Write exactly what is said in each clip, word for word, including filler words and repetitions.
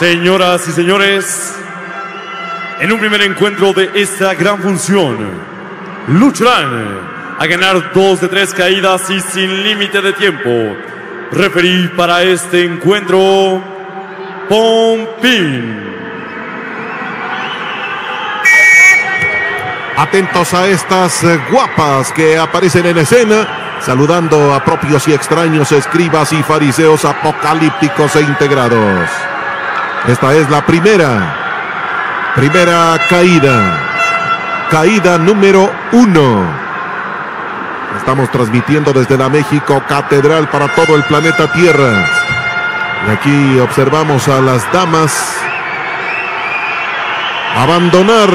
Señoras y señores, en un primer encuentro de esta gran función, lucharán a ganar dos de tres caídas y sin límite de tiempo. Referí para este encuentro, Pompín. Atentos a estas guapas que aparecen en escena, saludando a propios y extraños, escribas y fariseos apocalípticos e integrados. Esta es la primera, primera caída, caída número uno. Estamos transmitiendo desde la México Catedral para todo el planeta Tierra. Y aquí observamos a las damas abandonar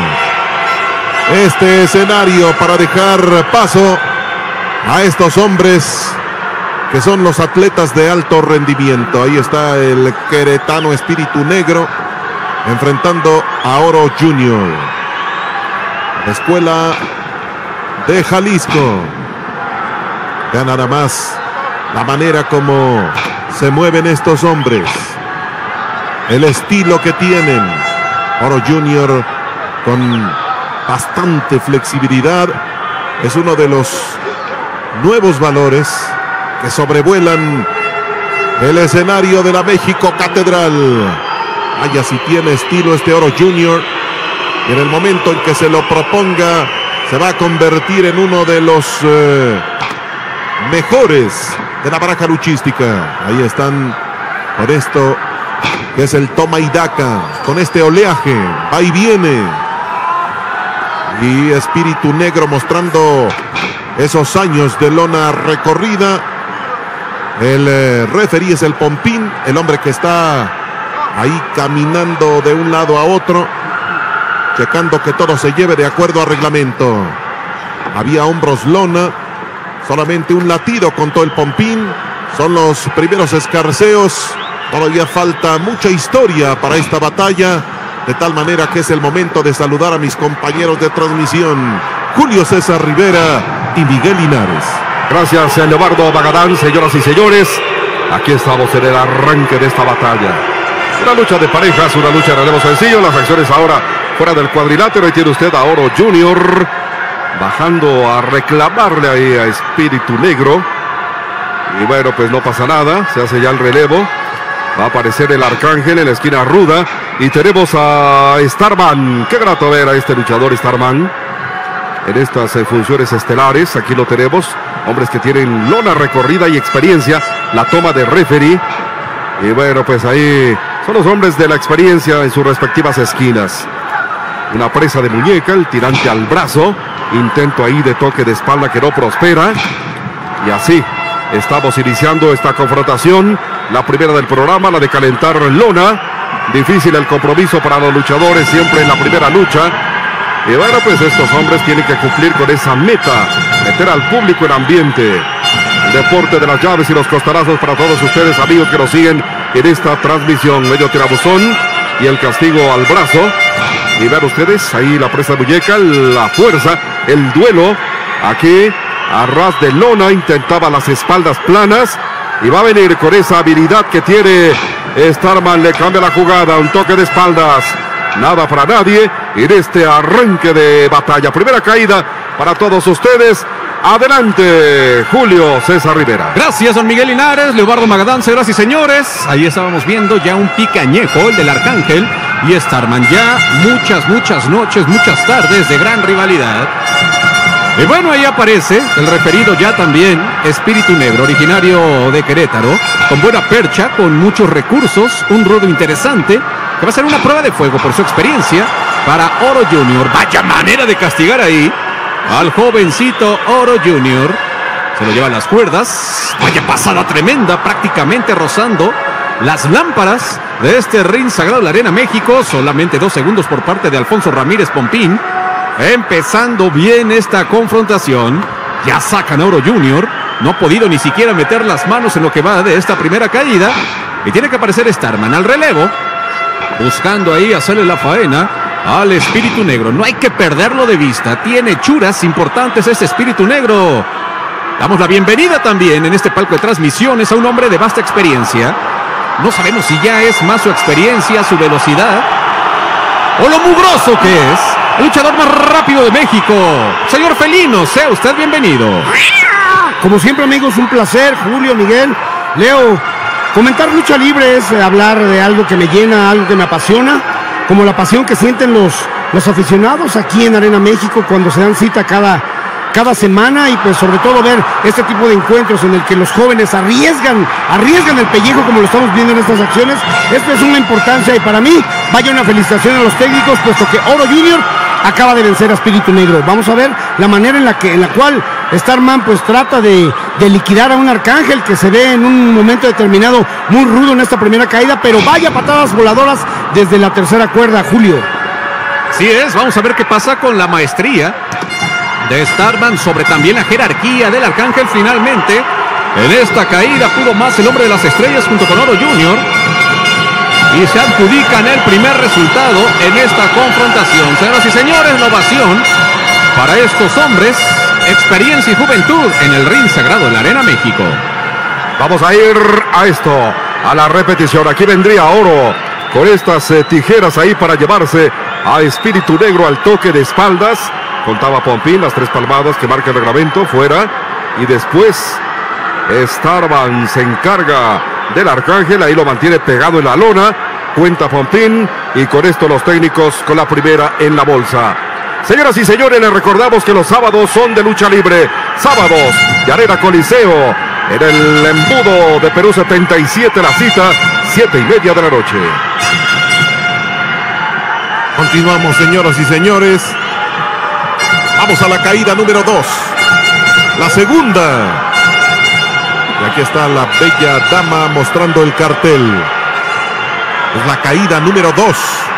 este escenario para dejar paso a estos hombres que son los atletas de alto rendimiento. Ahí está el queretano Espíritu Negro enfrentando a Oro Junior. La escuela de Jalisco. Vean nada más la manera como se mueven estos hombres, el estilo que tienen. Oro Junior con bastante flexibilidad, es uno de los nuevos valores que sobrevuelan el escenario de la México Catedral. Vaya si tiene estilo este Oro Junior, y en el momento en que se lo proponga se va a convertir en uno de los eh, mejores de la baraja luchística. Ahí están con esto que es el toma y daca, con este oleaje, va y viene. Y Espíritu Negro mostrando esos años de lona recorrida. El eh, referí es el Pompín, el hombre que está ahí caminando de un lado a otro, checando que todo se lleve de acuerdo a reglamento. Había hombros lona, solamente un latido contó el Pompín. Son los primeros escarceos, todavía falta mucha historia para esta batalla, de tal manera que es el momento de saludar a mis compañeros de transmisión, Julio César Rivera y Miguel Linares. Gracias, Leobardo Magadán. Señoras y señores, aquí estamos en el arranque de esta batalla. Una lucha de parejas, una lucha de relevo sencillo. Las acciones ahora fuera del cuadrilátero. Ahí tiene usted a Oro Junior bajando a reclamarle ahí a Espíritu Negro. Y bueno, pues no pasa nada, se hace ya el relevo. Va a aparecer el Arcángel en la esquina ruda. Y tenemos a Starman. Qué grato ver a este luchador Starman en estas eh, funciones estelares. Aquí lo tenemos. Hombres que tienen lona recorrida y experiencia. La toma de referee. Y bueno, pues ahí son los hombres de la experiencia en sus respectivas esquinas. Una presa de muñeca, el tirante al brazo. Intento ahí de toque de espalda que no prospera. Y así estamos iniciando esta confrontación. La primera del programa, la de calentar lona. Difícil el compromiso para los luchadores siempre en la primera lucha. Y bueno, pues estos hombres tienen que cumplir con esa meta, meter al público en ambiente. El deporte de las llaves y los costalazos para todos ustedes, amigos que nos siguen en esta transmisión. Medio tirabuzón y el castigo al brazo. Y vean ustedes, ahí la presa de muñeca, la fuerza, el duelo. Aquí, a ras de lona, intentaba las espaldas planas. Y va a venir con esa habilidad que tiene Starman. Le cambia la jugada, un toque de espaldas. Nada para nadie en este arranque de batalla. Primera caída para todos ustedes. Adelante, Julio César Rivera. Gracias, don Miguel Linares, Leobardo Magadán, señoras y señores. Ahí estábamos viendo ya un picañejo, el del Arcángel y Starman. Ya muchas, muchas noches, muchas tardes de gran rivalidad. Y bueno, ahí aparece el referido ya también, Espíritu Negro, originario de Querétaro, con buena percha, con muchos recursos, un rudo interesante, que va a ser una prueba de fuego por su experiencia para Oro Junior. Vaya manera de castigar ahí al jovencito Oro Junior. Se lo lleva a las cuerdas. Vaya pasada tremenda, prácticamente rozando las lámparas de este ring sagrado de la Arena México. Solamente dos segundos por parte de Alfonso Ramírez Pompín. Empezando bien esta confrontación. Ya sacan a Oro Junior. No ha podido ni siquiera meter las manos en lo que va de esta primera caída. Y tiene que aparecer Starman al relevo, buscando ahí hacerle la faena al Espíritu Negro. No hay que perderlo de vista. Tiene churas importantes este Espíritu Negro. Damos la bienvenida también en este palco de transmisiones a un hombre de vasta experiencia. No sabemos si ya es más su experiencia, su velocidad o lo mugroso que es. El luchador más rápido de México. Señor Felino, sea usted bienvenido. Como siempre, amigos, un placer. Julio, Miguel, Leo. Comentar lucha libre es hablar de algo que me llena, algo que me apasiona, como la pasión que sienten los, los aficionados aquí en Arena México cuando se dan cita cada, cada semana, y pues sobre todo ver este tipo de encuentros en el que los jóvenes arriesgan, arriesgan el pellejo como lo estamos viendo en estas acciones. Esto es una importancia, y para mí vaya una felicitación a los técnicos, puesto que Oro Junior acaba de vencer a Espíritu Negro. Vamos a ver la manera en la que en la cual Starman pues trata de, de liquidar a un Arcángel que se ve en un momento determinado muy rudo en esta primera caída, pero vaya patadas voladoras desde la tercera cuerda, Julio. Así es, vamos a ver qué pasa con la maestría de Starman sobre también la jerarquía del Arcángel. Finalmente, en esta caída pudo más el hombre de las estrellas junto con Oro Junior, y se adjudican el primer resultado en esta confrontación. Señoras y señores, la ovación para estos hombres, experiencia y juventud en el ring sagrado de la Arena México. Vamos a ir a esto, a la repetición. Aquí vendría Oro con estas eh, tijeras ahí para llevarse a Espíritu Negro al toque de espaldas. Contaba Pompín las tres palmadas que marca el reglamento, fuera. Y después Starman se encarga del Arcángel, ahí lo mantiene pegado en la lona. Cuenta Pompín, y con esto los técnicos con la primera en la bolsa. Señoras y señores, les recordamos que los sábados son de lucha libre. Sábados de Arena Coliseo, en el embudo de Perú setenta y siete, la cita, siete y media de la noche. Continuamos, señoras y señores. Vamos a la caída número dos. La segunda. Y aquí está la bella dama mostrando el cartel. Es la caída número dos.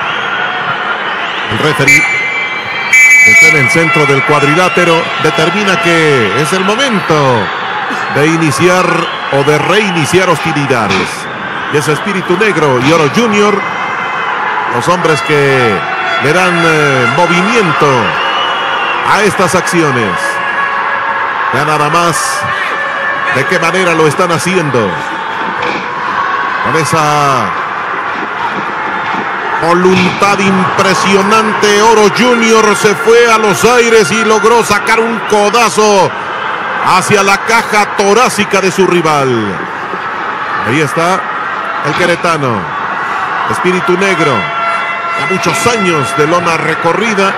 El referee, que está en el centro del cuadrilátero, determina que es el momento de iniciar o de reiniciar hostilidades. Y es Espíritu Negro y Oro Junior, los hombres que le dan eh, movimiento a estas acciones. Ya nada más de qué manera lo están haciendo. Con esa voluntad impresionante, Oro Junior se fue a los aires y logró sacar un codazo hacia la caja torácica de su rival. Ahí está el queretano, Espíritu Negro, a muchos años de lona recorrida,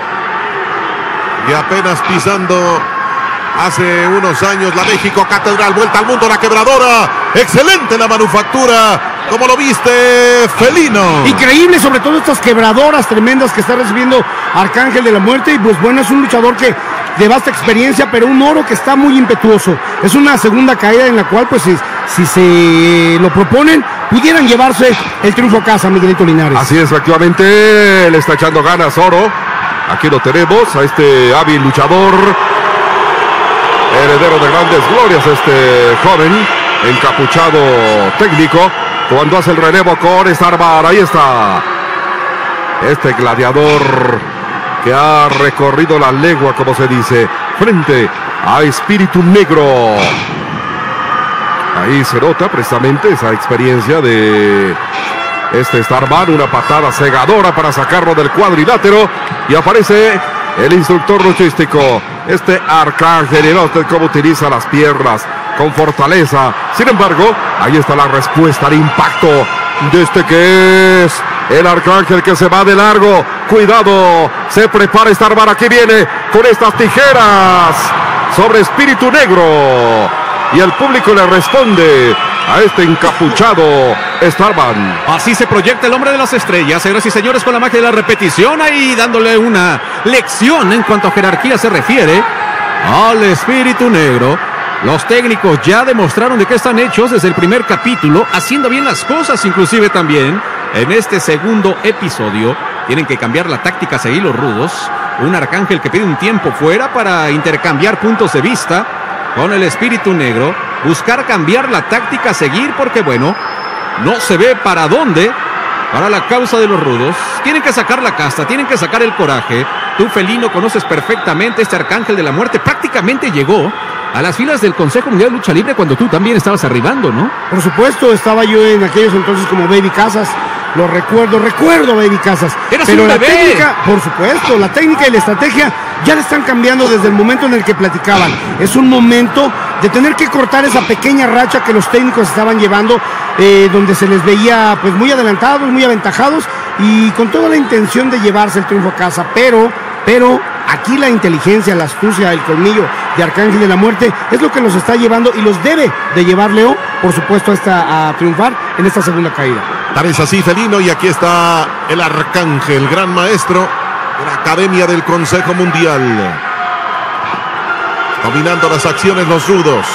y apenas pisando hace unos años la México Catedral. Vuelta al mundo, la quebradora. Excelente la manufactura. ¿Cómo lo viste, Felino? Increíble, sobre todo estas quebradoras tremendas que está recibiendo Arcángel de la Muerte. Y pues bueno, es un luchador que de vasta experiencia, pero un Oro que está muy impetuoso. Es una segunda caída en la cual pues si, si se lo proponen, pudieran llevarse el triunfo a casa, Miguelito Linares. Así es, efectivamente, le está echando ganas Oro. Aquí lo tenemos, a este hábil luchador, heredero de grandes glorias, este joven encapuchado técnico, cuando hace el relevo con Starman. Ahí está este gladiador que ha recorrido la legua, como se dice, frente a Espíritu Negro. Ahí se nota precisamente esa experiencia de este Starman, una patada cegadora para sacarlo del cuadrilátero, y aparece el instructor luchístico, este Arcángel. Y no, usted cómo utiliza las piernas, con fortaleza. Sin embargo, ahí está la respuesta al impacto de este que es el Arcángel, que se va de largo. Cuidado, se prepara Starman, aquí viene con estas tijeras sobre Espíritu Negro, y el público le responde a este encapuchado Starman. Así se proyecta el hombre de las estrellas, señoras y señores, con la magia de la repetición, ahí dándole una lección en cuanto a jerarquía se refiere al Espíritu Negro. Los técnicos ya demostraron de qué están hechos desde el primer capítulo, haciendo bien las cosas, inclusive también en este segundo episodio. Tienen que cambiar la táctica, seguir los rudos. Un Arcángel que pide un tiempo fuera para intercambiar puntos de vista con el Espíritu Negro. Buscar cambiar la táctica, seguir, porque bueno, no se ve para dónde para la causa de los rudos. Tienen que sacar la casta, tienen que sacar el coraje. Tú, Felino, conoces perfectamente este Arcángel de la Muerte. Prácticamente llegó a las filas del Consejo Mundial de Lucha Libre cuando tú también estabas arribando, ¿no? Por supuesto, estaba yo en aquellos entonces como Baby Casas. Lo recuerdo, recuerdo a Baby Casas. ¡Eras Pero un la bebé! técnica, por supuesto, la técnica y la estrategia ya le están cambiando desde el momento en el que platicaban. Es un momento de tener que cortar esa pequeña racha que los técnicos estaban llevando, eh, donde se les veía pues muy adelantados, muy aventajados y con toda la intención de llevarse el triunfo a casa. Pero, pero aquí la inteligencia, la astucia, el colmillo de Arcángel de la Muerte es lo que los está llevando y los debe de llevar, Leo, por supuesto, a, esta, a triunfar en esta segunda caída. Tal es así, Felino, y aquí está el Arcángel, gran maestro de la Academia del Consejo Mundial. Dominando las acciones los rudos.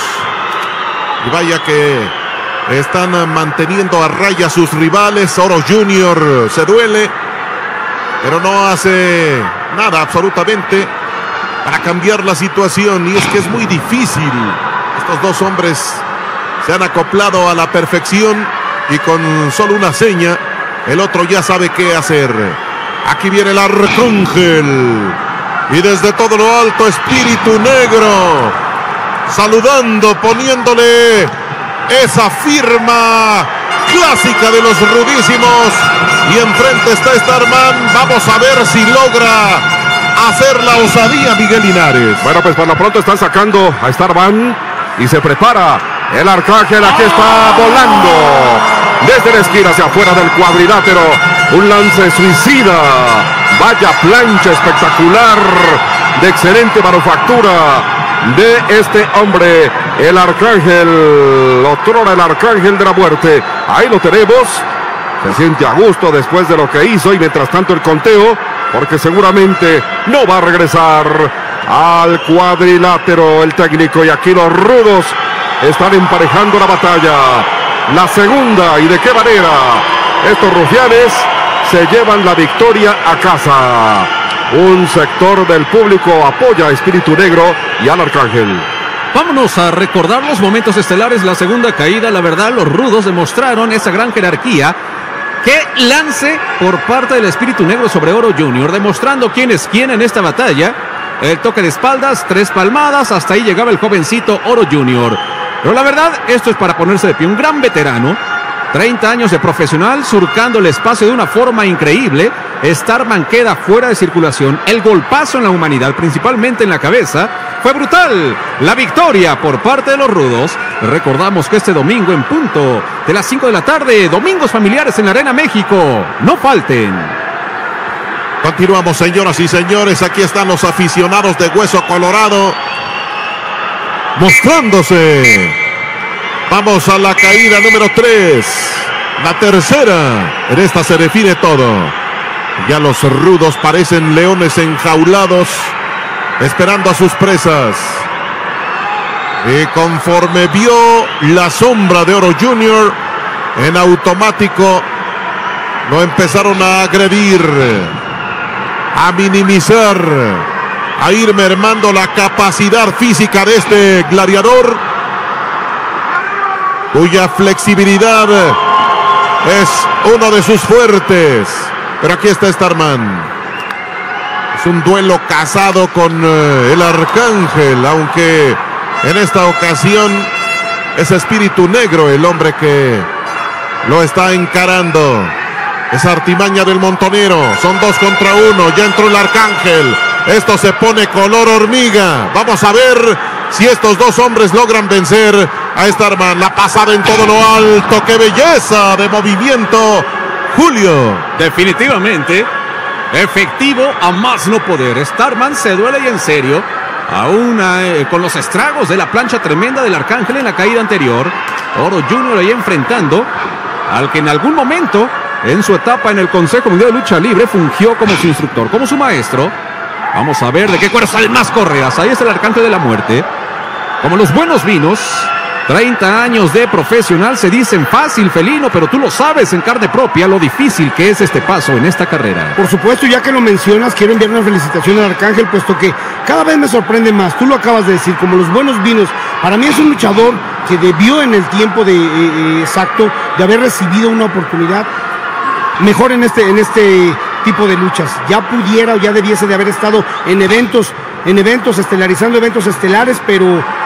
Y vaya que están manteniendo a raya a sus rivales. Oro Junior se duele, pero no hace nada absolutamente para cambiar la situación. Y es que es muy difícil. Estos dos hombres se han acoplado a la perfección y con solo una seña el otro ya sabe qué hacer. Aquí viene el Arcángel y desde todo lo alto Espíritu Negro saludando, poniéndole esa firma clásica de los rudísimos. Y enfrente está Starman. Vamos a ver si logra hacer la osadía Miguel Linares. Bueno, pues por lo pronto están sacando a Starman y se prepara el Arcángel. Aquí está volando desde la esquina hacia afuera del cuadrilátero. Un lance suicida. Vaya plancha espectacular de excelente manufactura de este hombre, el Arcángel, otrora el Arcángel de la Muerte. Ahí lo tenemos. Se siente a gusto después de lo que hizo y mientras tanto el conteo, porque seguramente no va a regresar al cuadrilátero el técnico. Y aquí los rudos están emparejando la batalla. La segunda, y de qué manera. Estos rufianes se llevan la victoria a casa. Un sector del público apoya a Espíritu Negro y al Arcángel. Vámonos a recordar los momentos estelares, la segunda caída. La verdad, los rudos demostraron esa gran jerarquía. ¡Qué lance por parte del Espíritu Negro sobre Oro Junior! Demostrando quién es quién en esta batalla. El toque de espaldas, tres palmadas, hasta ahí llegaba el jovencito Oro Junior. Pero la verdad, esto es para ponerse de pie. Un gran veterano, treinta años de profesional, surcando el espacio de una forma increíble. Starman queda fuera de circulación. El golpazo en la humanidad, principalmente en la cabeza, fue brutal. La victoria por parte de los rudos. Recordamos que este domingo en punto de las cinco de la tarde, domingos familiares en la Arena México. No falten. Continuamos, señoras y señores. Aquí están los aficionados de Hueso Colorado mostrándose. Vamos a la caída número tres. La tercera. En esta se define todo. Ya los rudos parecen leones enjaulados, esperando a sus presas. Y conforme vio la sombra de Oro Junior, en automático lo empezaron a agredir, a minimizar, a ir mermando la capacidad física de este gladiador, cuya flexibilidad es uno de sus fuertes. Pero aquí está Starman. Es un duelo casado con uh, el Arcángel, aunque en esta ocasión es Espíritu Negro el hombre que lo está encarando. Esa artimaña del montonero. Son dos contra uno. Ya entró el Arcángel. Esto se pone color hormiga. Vamos a ver si estos dos hombres logran vencer a Starman. La pasada en todo lo alto. ¡Qué belleza de movimiento! Julio. Definitivamente efectivo a más no poder. Starman se duele y en serio, aún eh, con los estragos de la plancha tremenda del Arcángel en la caída anterior. Oro Junior ahí enfrentando al que en algún momento en su etapa en el Consejo Mundial de Lucha Libre fungió como su instructor, como su maestro. Vamos a ver de qué cuero salen más correas. Ahí está el Arcángel de la Muerte. Como los buenos vinos, treinta años de profesional se dicen fácil, Felino, pero tú lo sabes en carne propia lo difícil que es este paso en esta carrera. Por supuesto, ya que lo mencionas, quiero enviar una felicitación al Arcángel, puesto que cada vez me sorprende más. Tú lo acabas de decir, como los buenos vinos. Para mí es un luchador que debió en el tiempo de, eh, exacto de haber recibido una oportunidad mejor en este, en este tipo de luchas. Ya pudiera o ya debiese de haber estado en eventos, en eventos estelarizando eventos estelares, pero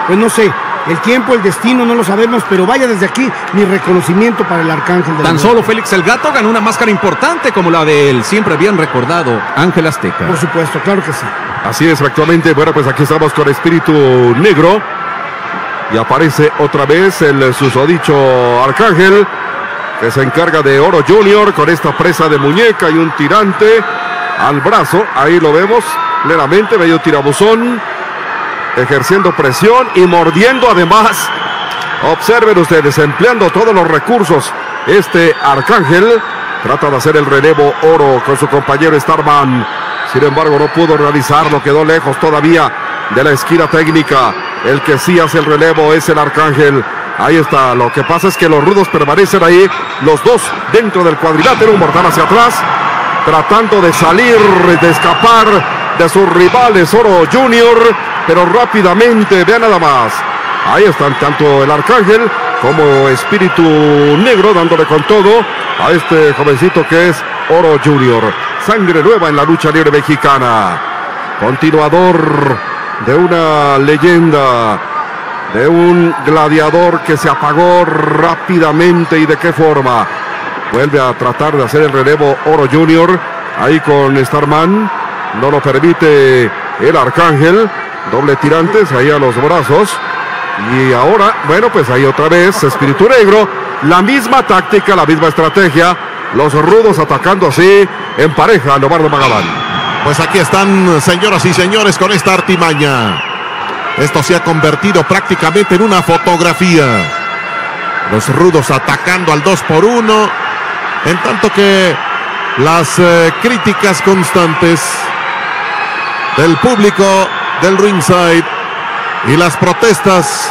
pues no sé, el tiempo, el destino, no lo sabemos, pero vaya desde aquí mi reconocimiento para el Arcángel de la Tan Noche. solo Félix el Gato ganó una máscara importante como la del siempre bien recordado Ángel Azteca. Por supuesto, claro que sí. Así es, actualmente. Bueno, pues aquí estamos con Espíritu Negro. Y aparece otra vez el susodicho Arcángel, que se encarga de Oro Junior con esta presa de muñeca y un tirante al brazo. Ahí lo vemos plenamente, medio tirabuzón, ejerciendo presión y mordiendo además. Observen ustedes, empleando todos los recursos. Este Arcángel trata de hacer el relevo Oro con su compañero Starman. Sin embargo, no pudo realizarlo, quedó lejos todavía de la esquina técnica. El que sí hace el relevo es el Arcángel. Ahí está, lo que pasa es que los rudos permanecen ahí, los dos dentro del cuadrilátero, un mortal hacia atrás, tratando de salir, de escapar de sus rivales Oro Junior, pero rápidamente, vean nada más. Ahí están tanto el Arcángel como Espíritu Negro dándole con todo a este jovencito que es Oro Junior. Sangre nueva en la lucha libre mexicana. Continuador de una leyenda, de un gladiador que se apagó rápidamente. ¿Y de qué forma? Vuelve a tratar de hacer el relevo Oro Junior. Ahí con Starman. No lo permite el Arcángel. Doble tirantes ahí a los brazos. Y ahora, bueno, pues ahí otra vez Espíritu Negro. La misma táctica, la misma estrategia. Los rudos atacando así en pareja a Leobardo Magadán. Pues aquí están, señoras y señores, con esta artimaña. Esto se ha convertido prácticamente en una fotografía. Los rudos atacando al dos por uno. En tanto que las eh, críticas constantes del público del ringside y las protestas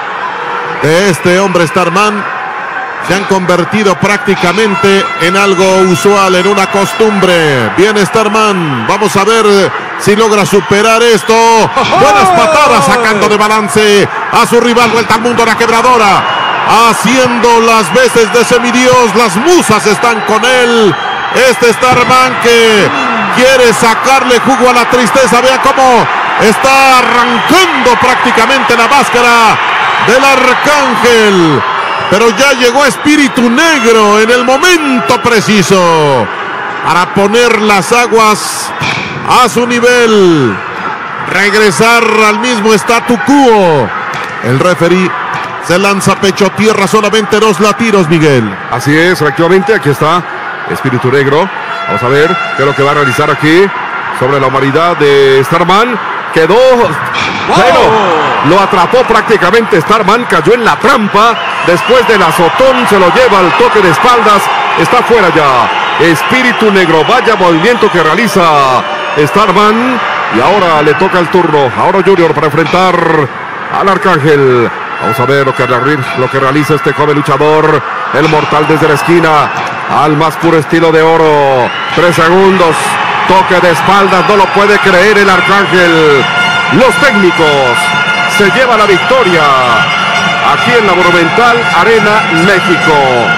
de este hombre Starman se han convertido prácticamente en algo usual, en una costumbre. Viene Starman, vamos a ver si logra superar esto. Buenas patadas sacando de balance a su rival, vuelta al mundo, la quebradora, haciendo las veces de semidios. Las musas están con él. Este Starman que quiere sacarle jugo a la tristeza. Vea cómo está arrancando prácticamente la máscara del Arcángel. Pero ya llegó Espíritu Negro en el momento preciso para poner las aguas a su nivel, regresar al mismo statu quo. El referí se lanza pecho tierra, solamente dos latidos, Miguel. Así es, efectivamente, aquí está Espíritu Negro. Vamos a ver qué es lo que va a realizar aquí sobre la humanidad de Starman. Quedó, wow. Bueno, lo atrapó prácticamente Starman, cayó en la trampa. Después del azotón se lo lleva al toque de espaldas. Está fuera ya Espíritu Negro. Vaya movimiento que realiza Starman. Y ahora le toca el turno a Oro Junior para enfrentar al Arcángel. Vamos a ver lo que, lo que realiza este joven luchador. El mortal desde la esquina al más puro estilo de Oro. Tres segundos. Toque de espaldas. No lo puede creer el Arcángel. Los técnicos se lleva la victoria aquí en la Monumental Arena México.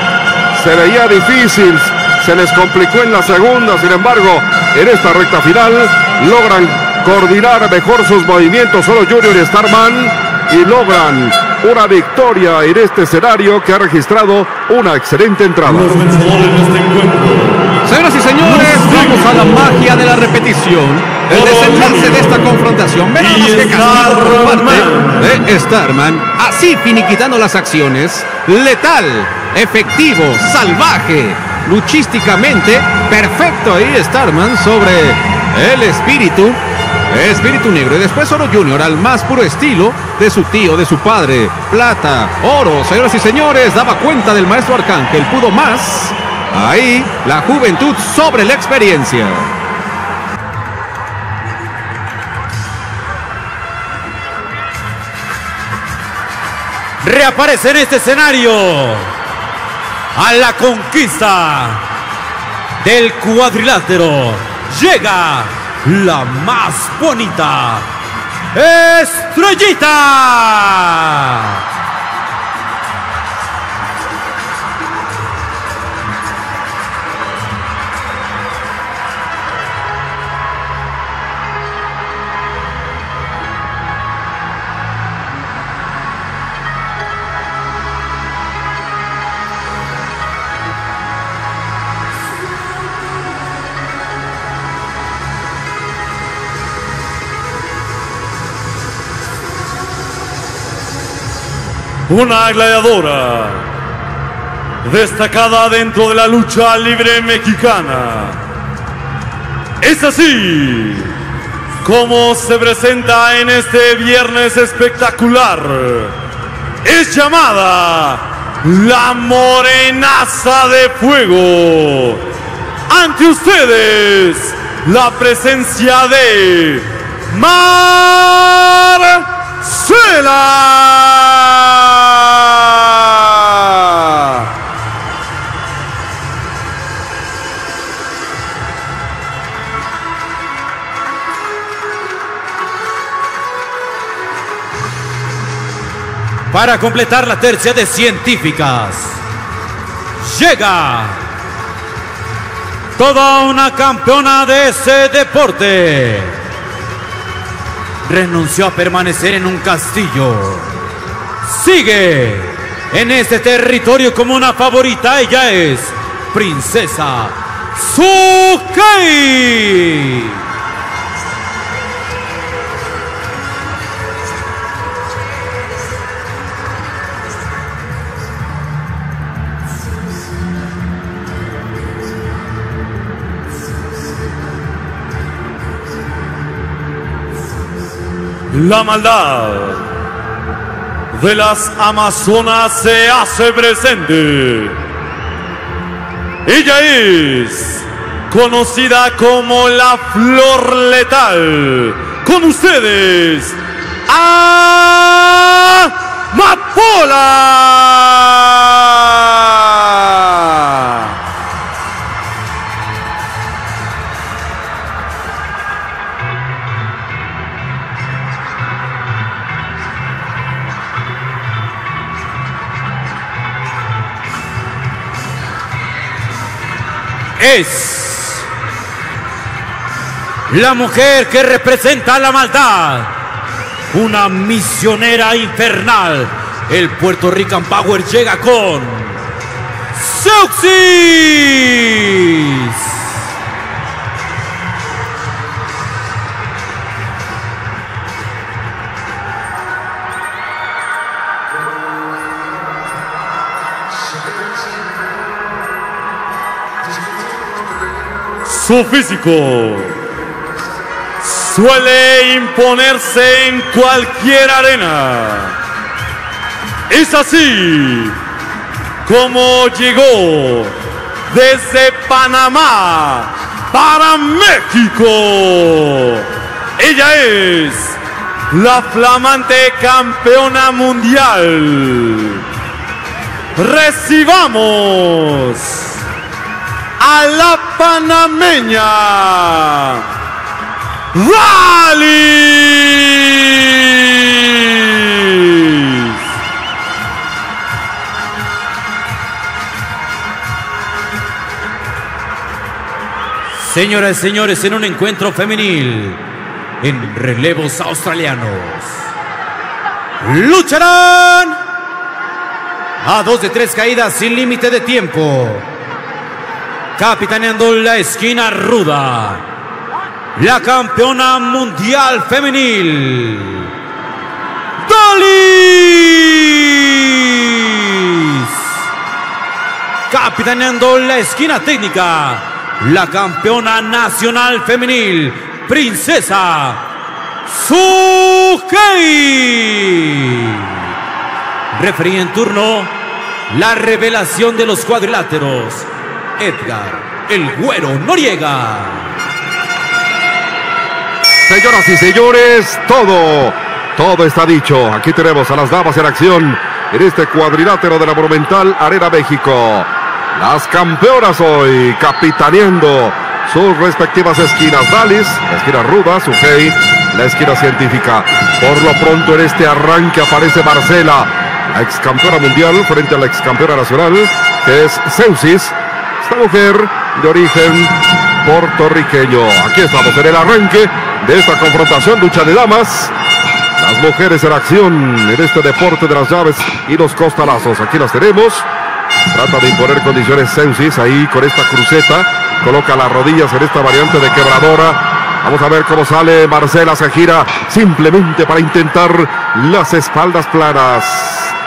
Se veía difícil, se les complicó en la segunda. Sin embargo, en esta recta final logran coordinar mejor sus movimientos Oro Junior y Starman y logran una victoria en este escenario que ha registrado una excelente entrada. Los vencedores de este encuentro. Señoras y señores, vamos a la magia de la repetición. El desenlace de esta confrontación. Ven nada más que castigo por parte de Starman. Así finiquitando las acciones. Letal, efectivo, salvaje, luchísticamente perfecto ahí Starman sobre el espíritu. Espíritu Negro y después Oro Junior al más puro estilo de su tío, de su padre. Plata, oro, señoras y señores, daba cuenta del maestro Arcángel. Pudo más. Ahí la juventud sobre la experiencia. Reaparece en este escenario a la conquista del cuadrilátero. Llega la más bonita, Estrellita. una gladiadora destacada dentro de la lucha libre mexicana. Es así como se presenta en este viernes espectacular. Es llamada la Morenaza de Fuego. Ante ustedes, la presencia de Marcela. Para completar la tercia de científicas, llega toda una campeona de ese deporte. Renunció a permanecer en un castillo. Sigue en este territorio como una favorita. Ella es Princesa Sukei. La maldad de las Amazonas se hace presente. Ella es conocida como la Flor Letal. Con ustedes, Amapola. Es la mujer que representa la maldad, una misionera infernal. El Puerto Rican Power llega con Seuxis. Su físico suele imponerse en cualquier arena. Es así como llegó desde Panamá para México. Ella es la flamante campeona mundial. Recibamos a la panameña Rally. Señoras y señores, en un encuentro femenil en relevos australianos, lucharán a dos de tres caídas sin límite de tiempo. Capitaneando la esquina ruda, la campeona mundial femenil, Dolis. Capitaneando la esquina técnica, la campeona nacional femenil, Princesa Sukei. Referí en turno, la revelación de los cuadriláteros, Edgar el Güero Noriega. Señoras y señores, todo, todo está dicho. Aquí tenemos a las damas en acción en este cuadrilátero de la Monumental Arena México. Las campeonas hoy capitaneando sus respectivas esquinas. Dalis, la esquina ruda, Sukei, la esquina científica. Por lo pronto en este arranque aparece Marcela, la ex campeona mundial frente a la ex campeona nacional, que es Seuxis. Esta mujer de origen puertorriqueño. Aquí estamos en el arranque de esta confrontación, lucha de damas. Las mujeres en acción en este deporte de las llaves y los costalazos. Aquí las tenemos. Trata de imponer condiciones Seuxis ahí con esta cruceta. Coloca las rodillas en esta variante de quebradora. Vamos a ver cómo sale Marcela. Se gira simplemente para intentar las espaldas planas.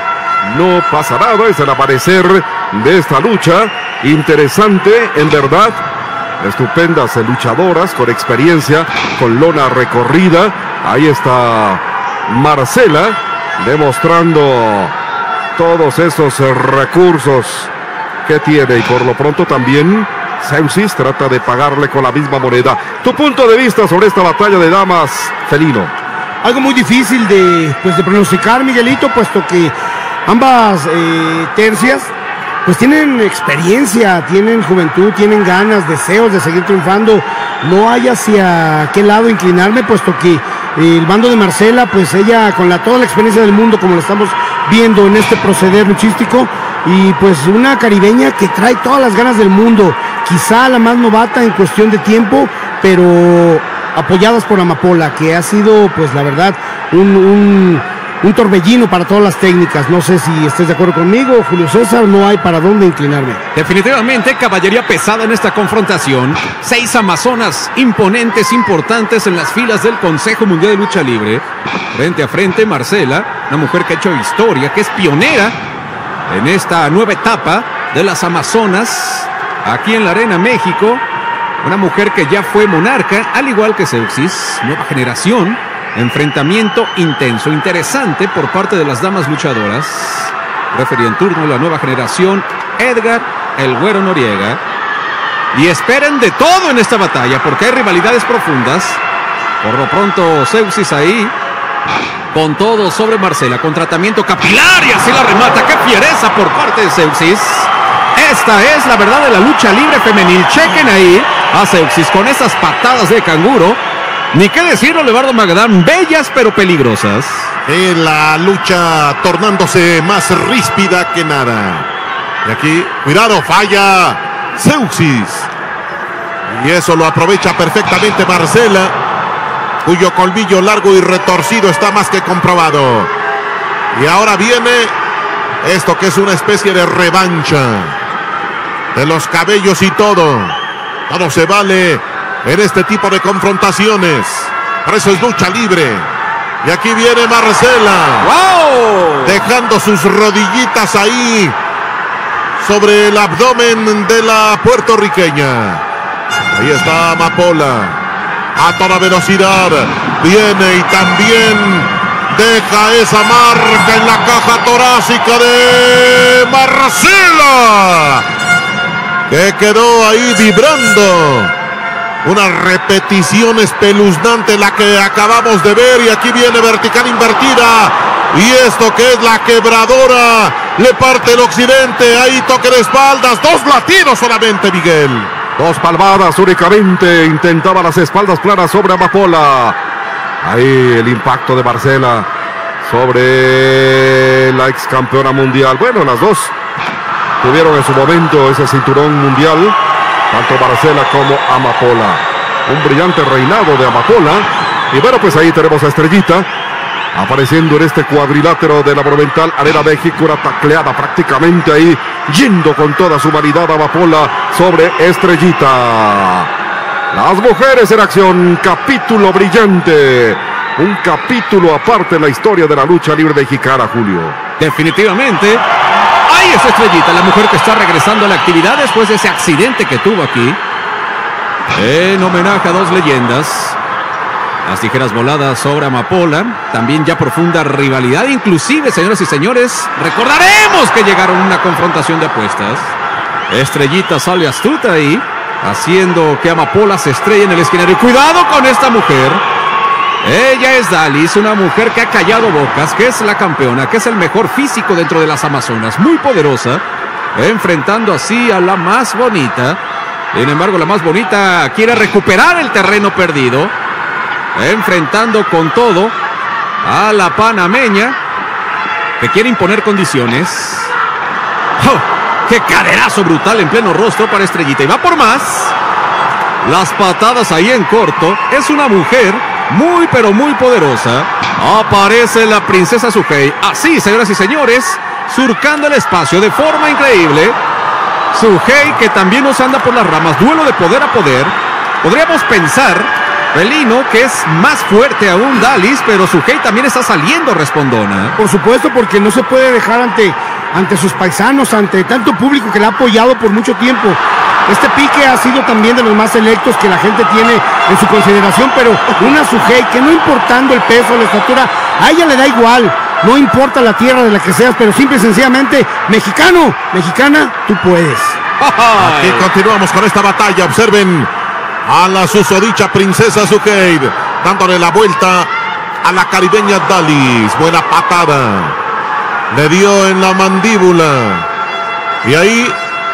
no pasa nada. Es el aparecer de esta lucha. Interesante, en verdad. Estupendas luchadoras con experiencia, con lona recorrida. Ahí está Marcela demostrando todos esos recursos que tiene. Y por lo pronto también Zeuxis trata de pagarle con la misma moneda. Tu punto de vista sobre esta batalla de damas, Felino. Algo muy difícil de, pues, de pronosticar, Miguelito, puesto que ambas eh, tercias pues tienen experiencia, tienen juventud, tienen ganas, deseos de seguir triunfando. No hay hacia qué lado inclinarme, puesto que el bando de Marcela, pues ella con la, toda la experiencia del mundo, como lo estamos viendo en este proceder luchístico, y pues una caribeña que trae todas las ganas del mundo, quizá la más novata en cuestión de tiempo, pero apoyadas por Amapola, que ha sido, pues la verdad, un... un Un torbellino para todas las técnicas. No sé si estés de acuerdo conmigo, Julio César, no hay para dónde inclinarme. Definitivamente caballería pesada en esta confrontación. Seis amazonas imponentes, importantes en las filas del Consejo Mundial de Lucha Libre. Frente a frente, Marcela, una mujer que ha hecho historia, que es pionera en esta nueva etapa de las amazonas aquí en la Arena México. Una mujer que ya fue monarca, al igual que Zeuxis, nueva generación. Enfrentamiento intenso, interesante por parte de las damas luchadoras. Referee en turno, la nueva generación, Edgar el Güero Noriega. Y esperen de todo en esta batalla, porque hay rivalidades profundas. Por lo pronto, Zeuxis ahí, con todo sobre Marcela, con tratamiento capilar, y así la remata. ¡Qué fiereza por parte de Zeuxis! Esta es la verdad de la lucha libre femenil. Chequen ahí a Zeuxis con esas patadas de canguro. Ni qué decirlo, Leobardo Magadán, bellas pero peligrosas. Sí, la lucha tornándose más ríspida que nada. Y aquí, cuidado, falla Zeuxis. Y eso lo aprovecha perfectamente Marcela, cuyo colmillo largo y retorcido está más que comprobado. Y ahora viene esto que es una especie de revancha. De los cabellos y todo. Todo se vale en este tipo de confrontaciones. Por eso es lucha libre. Y aquí viene Marcela. ¡Wow! Dejando sus rodillitas ahí sobre el abdomen de la puertorriqueña. Ahí está Amapola. A toda velocidad. Viene y también deja esa marca en la caja torácica de Marcela, que quedó ahí vibrando. Una repetición espeluznante la que acabamos de ver. Y aquí viene vertical invertida. Y esto que es la quebradora. Le parte el occidente. Ahí toque de espaldas. Dos latidos solamente, Miguel. Dos palmadas únicamente. Intentaba las espaldas planas sobre Amapola. Ahí el impacto de Marcela sobre la ex campeona mundial. Bueno, las dos tuvieron en su momento ese cinturón mundial. Tanto Marcela como Amapola. Un brillante reinado de Amapola. Y bueno, pues ahí tenemos a Estrellita apareciendo en este cuadrilátero de la Monumental Arena México. Una tacleada prácticamente ahí, yendo con toda su humanidad Amapola sobre Estrellita. Las mujeres en acción. Capítulo brillante. Un capítulo aparte en la historia de la lucha libre mexicana, Julio. Definitivamente. Ahí es Estrellita, la mujer que está regresando a la actividad después de ese accidente que tuvo aquí. En homenaje a dos leyendas. Las tijeras voladas sobre Amapola. También ya profunda rivalidad. Inclusive, señoras y señores, recordaremos que llegaron a una confrontación de apuestas. Estrellita sale astuta ahí, haciendo que Amapola se estrelle en el esquinero. Y cuidado con esta mujer. Ella es Dalis, una mujer que ha callado bocas, que es la campeona, que es el mejor físico dentro de las Amazonas, muy poderosa, enfrentando así a la más bonita. Sin embargo, la más bonita quiere recuperar el terreno perdido, enfrentando con todo a la panameña, que quiere imponer condiciones. ¡Oh! ¡Qué caderazo brutal en pleno rostro para Estrellita! Y va por más. Las patadas ahí en corto. Es una mujer muy pero muy poderosa. Aparece la princesa Sugei. Así, señoras y señores, surcando el espacio de forma increíble. Sugei, que también nos anda por las ramas. Duelo de poder a poder. Podríamos pensar felino, que es más fuerte aún Dalis, pero Sugey también está saliendo respondona. Por supuesto, porque no se puede dejar ante, ante sus paisanos, ante tanto público que la ha apoyado por mucho tiempo. Este pique ha sido también de los más selectos que la gente tiene en su consideración, pero una Sugey que no importando el peso, la estatura, a ella le da igual, no importa la tierra de la que seas, pero simple y sencillamente, mexicano, mexicana, tú puedes. Aquí continuamos con esta batalla, observen a la susodicha princesa Sugey, dándole la vuelta a la caribeña Dalis, buena patada, le dio en la mandíbula, y ahí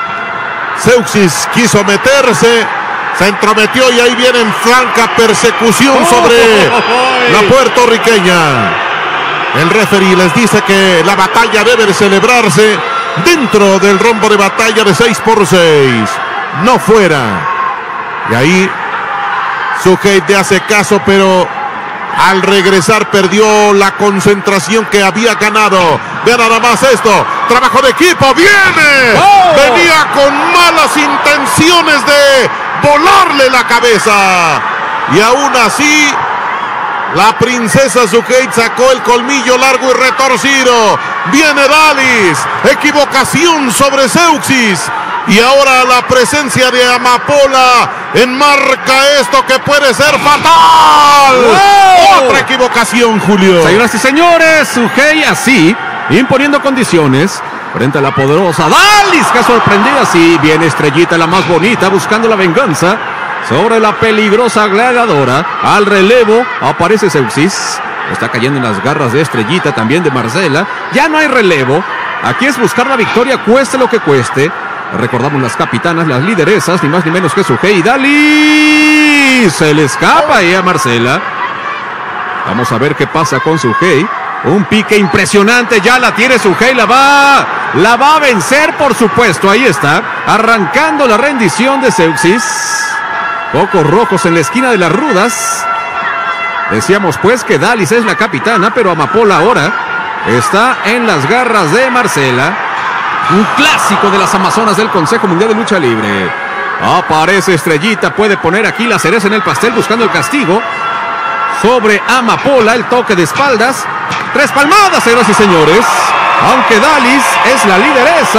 Zeuxis quiso meterse, se entrometió y ahí viene en franca persecución sobre la puertorriqueña. El referee les dice que la batalla debe celebrarse dentro del rombo de batalla de seis por seis, no fuera. Y ahí Sugey te hace caso, pero al regresar perdió la concentración que había ganado. Vean nada más esto, trabajo de equipo, viene, oh. venía con malas intenciones de volarle la cabeza, y aún así la princesa Sugey sacó el colmillo largo y retorcido. Viene Dalis, equivocación sobre Zeuxis, y ahora la presencia de Amapola enmarca esto que puede ser fatal. ¡Wow! Otra equivocación, Julio. Señoras y señores, Sugey así, imponiendo condiciones frente a la poderosa Dalis, que ha sorprendido así. Viene Estrellita, la más bonita, buscando la venganza sobre la peligrosa gladiadora. Al relevo aparece Zeuxis, está cayendo en las garras de Estrellita, también de Marcela. Ya no hay relevo, aquí es buscar la victoria, cueste lo que cueste. Recordamos las capitanas, las lideresas, ni más ni menos que Sugey y Dalis. Se le escapa ahí a Marcela. Vamos a ver qué pasa con Sugey. Un pique impresionante, ya la tiene Sugey, la va, la va a vencer, por supuesto. Ahí está, arrancando la rendición de Zeuxis. Focos rojos en la esquina de las rudas. Decíamos pues que Dalis es la capitana, pero Amapola ahora está en las garras de Marcela. Un clásico de las amazonas del Consejo Mundial de Lucha Libre. Aparece Estrellita, puede poner aquí la cereza en el pastel buscando el castigo sobre Amapola, el toque de espaldas. Tres palmadas, señoras y señores. Aunque Dalis es la lideresa,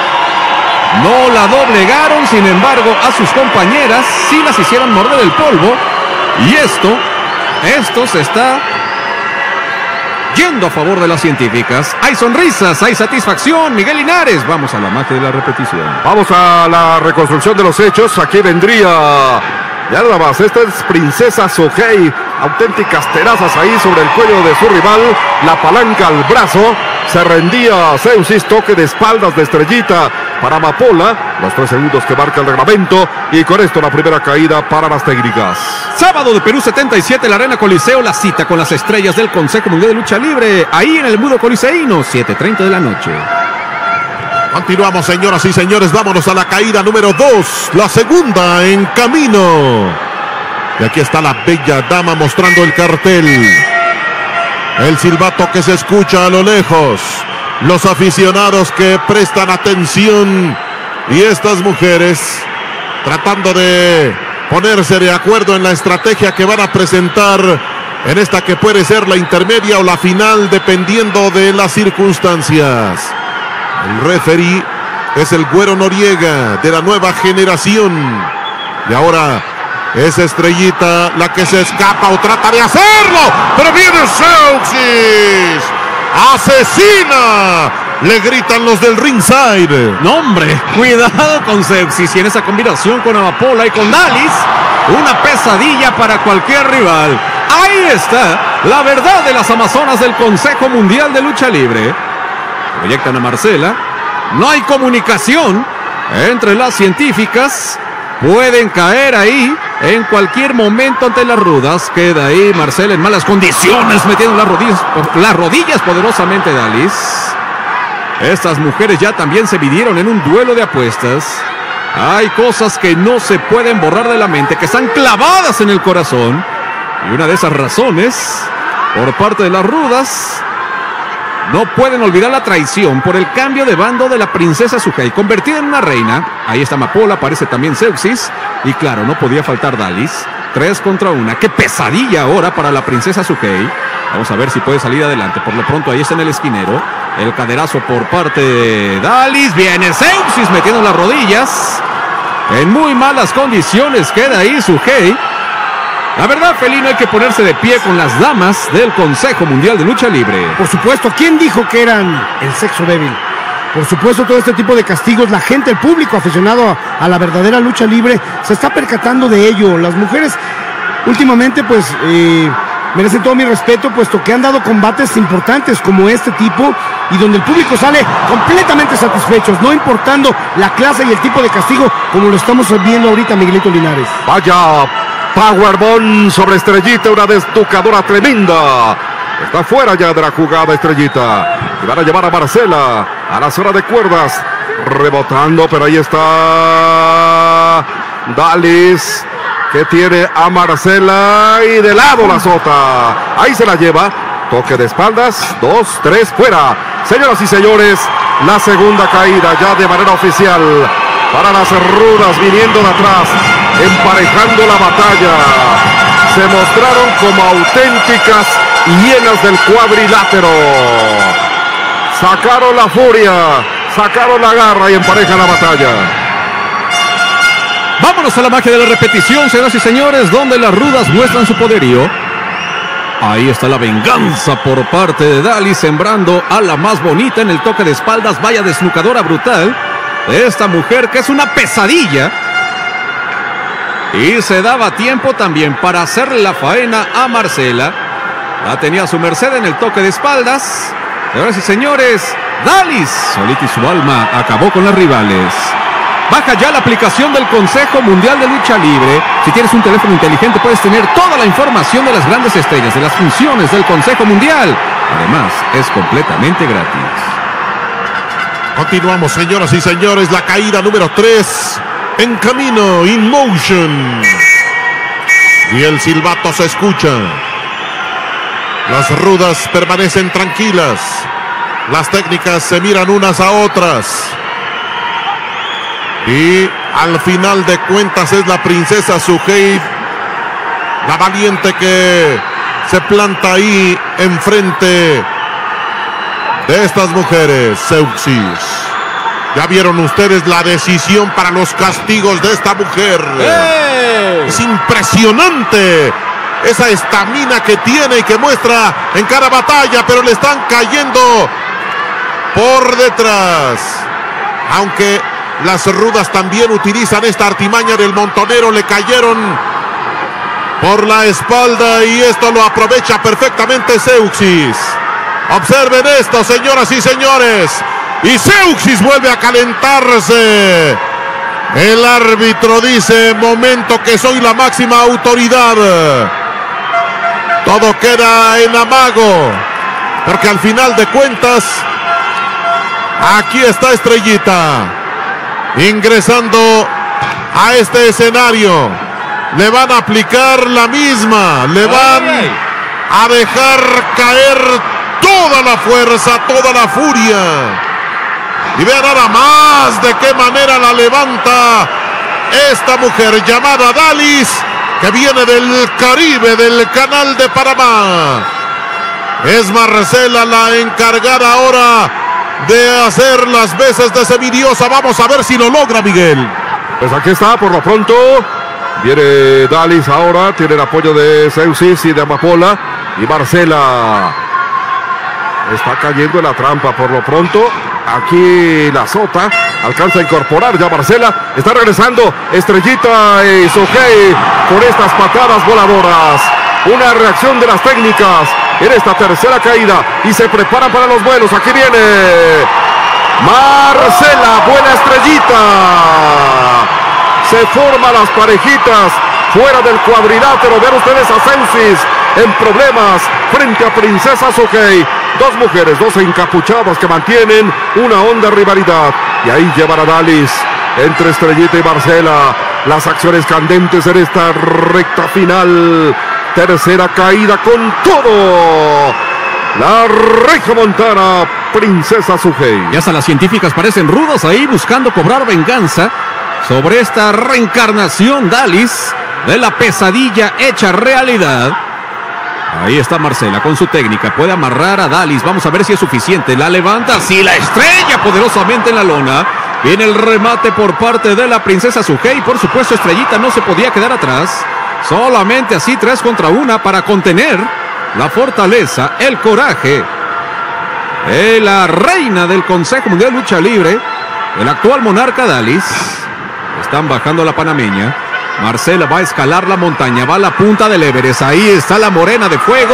no la doblegaron, sin embargo a sus compañeras sí las hicieron morder el polvo. Y esto, esto se está yendo a favor de las científicas. Hay sonrisas, hay satisfacción. Miguel Linares, vamos a la magia de la repetición. Vamos a la reconstrucción de los hechos. Aquí vendría, ya nada más, esta es princesa Sugey, auténticas terazas ahí sobre el cuello de su rival, la palanca al brazo. Se rendía Zeuxis, toque de espaldas de Estrellita para Amapola, los tres segundos que marca el reglamento, y con esto la primera caída para las técnicas. Sábado de Perú setenta y siete, la Arena Coliseo, la cita con las estrellas del Consejo Mundial de Lucha Libre, ahí en el Mudo Coliseíno, siete treinta de la noche. Continuamos, señoras y señores, vámonos a la caída número dos, la segunda en camino. Y aquí está la bella dama mostrando el cartel. El silbato que se escucha a lo lejos, los aficionados que prestan atención, y estas mujeres tratando de ponerse de acuerdo en la estrategia que van a presentar en esta que puede ser la intermedia o la final, dependiendo de las circunstancias. El referee es el Güero Noriega, de la nueva generación, y ahora es Estrellita la que se escapa o trata de hacerlo, pero viene Zeuxis, asesina, le gritan los del ringside. No, hombre, cuidado con Zeuxis, y en esa combinación con Amapola y con Dalis, una pesadilla para cualquier rival. Ahí está la verdad de las amazonas del Consejo Mundial de Lucha Libre. Proyectan a Marcela, no hay comunicación entre las científicas, pueden caer ahí en cualquier momento ante las rudas. Queda ahí Marcela en malas condiciones, metiendo las rodillas, las rodillas poderosamente Dalis. Estas mujeres ya también se midieron en un duelo de apuestas. Hay cosas que no se pueden borrar de la mente, que están clavadas en el corazón. Y una de esas razones, por parte de las rudas, no pueden olvidar la traición por el cambio de bando de la princesa Sugey, convertida en una reina. Ahí está Amapola, aparece también Zeuxis, y claro, no podía faltar Dalis. Tres contra una. Qué pesadilla ahora para la princesa Sugei. Vamos a ver si puede salir adelante. Por lo pronto ahí está en el esquinero. El caderazo por parte de Dalis. Viene Zeuxis metiendo las rodillas. En muy malas condiciones queda ahí Sugei. La verdad, Felino, hay que ponerse de pie con las damas del Consejo Mundial de Lucha Libre. Por supuesto, ¿quién dijo que eran el sexo débil? Por supuesto, todo este tipo de castigos, la gente, el público aficionado a, a la verdadera lucha libre se está percatando de ello. Las mujeres últimamente pues eh, merecen todo mi respeto, puesto que han dado combates importantes como este tipo y donde el público sale completamente satisfechos, no importando la clase y el tipo de castigo como lo estamos viendo ahorita, Miguelito Linares. Vaya Powerbomb sobre Estrellita, una desducadora tremenda. Está fuera ya de la jugada Estrellita. Y van a llevar a Marcela a la zona de cuerdas. Rebotando, pero ahí está Dalis, que tiene a Marcela y de lado la azota. Ahí se la lleva. Toque de espaldas. Dos, tres, fuera. Señoras y señores, la segunda caída ya de manera oficial para las rudas viniendo de atrás, emparejando la batalla. Se mostraron como auténticas hienas del cuadrilátero. Sacaron la furia, sacaron la garra y emparejan la batalla. Vámonos a la magia de la repetición, señoras y señores, donde las rudas muestran su poderío. Ahí está la venganza por parte de Dalis, sembrando a la más bonita en el toque de espaldas. Vaya desnucadora brutal de esta mujer que es una pesadilla. Y se daba tiempo también para hacerle la faena a Marcela. La tenía a su merced en el toque de espaldas. Señoras y señores, Dalis, solita y su alma, acabó con las rivales. Baja ya la aplicación del Consejo Mundial de Lucha Libre. Si tienes un teléfono inteligente puedes tener toda la información de las grandes estrellas, de las funciones del Consejo Mundial. Además, es completamente gratis. Continuamos, señoras y señores, la caída número tres. En camino, In Motion. Y el silbato se escucha. Las rudas permanecen tranquilas. Las técnicas se miran unas a otras. Y al final de cuentas es la princesa Sugei, la valiente, que se planta ahí enfrente de estas mujeres. Zeuxis. Ya vieron ustedes la decisión para los castigos de esta mujer. ¡Hey! Es impresionante esa estamina que tiene y que muestra en cada batalla, pero le están cayendo por detrás. Aunque las rudas también utilizan esta artimaña del montonero, le cayeron por la espalda y esto lo aprovecha perfectamente Zeuxis. Observen esto, señoras y señores. Y Zeuxis vuelve a calentarse. El árbitro dice: momento que soy la máxima autoridad. Todo queda en amago, porque al final de cuentas aquí está Estrellita ingresando a este escenario. Le van a aplicar la misma, le van a dejar caer toda la fuerza, toda la furia. Y vean nada más de qué manera la levanta esta mujer llamada Dalis, que viene del Caribe, del Canal de Panamá. Es Marcela la encargada ahora de hacer las veces de semidiosa. Vamos a ver si lo logra, Miguel. Pues aquí está, por lo pronto. Viene Dalis ahora, tiene el apoyo de Zeuxis y de Amapola. Y Marcela está cayendo en la trampa por lo pronto. Aquí la azota, alcanza a incorporar ya Marcela. Está regresando Estrellita y Sugei con estas patadas voladoras. Una reacción de las técnicas en esta tercera caída. Y se preparan para los vuelos. Aquí viene Marcela, buena Estrellita. Se forman las parejitas fuera del cuadrilátero. Vean ustedes a Zeuxis en problemas frente a Princesa Sugei. Dos mujeres, dos encapuchadas que mantienen una honda rivalidad. Y ahí llevan a Dalis entre Estrellita y Marcela. Las acciones candentes en esta recta final. Tercera caída con todo. La regiomontana Princesa Sugei. Y hasta las científicas parecen rudas ahí buscando cobrar venganza sobre esta reencarnación Dalis. de la pesadilla hecha realidad. Ahí está Marcela con su técnica, puede amarrar a Dalis, vamos a ver si es suficiente, la levanta, sí, la estrella poderosamente en la lona. Viene el remate por parte de la princesa Sugei, por supuesto Estrellita no se podía quedar atrás, solamente así tres contra una para contener la fortaleza, el coraje de la reina del Consejo Mundial de Lucha Libre, el actual monarca Dalis. Están bajando la panameña. Marcela va a escalar la montaña, va a la punta del Everest, ahí está la morena de fuego.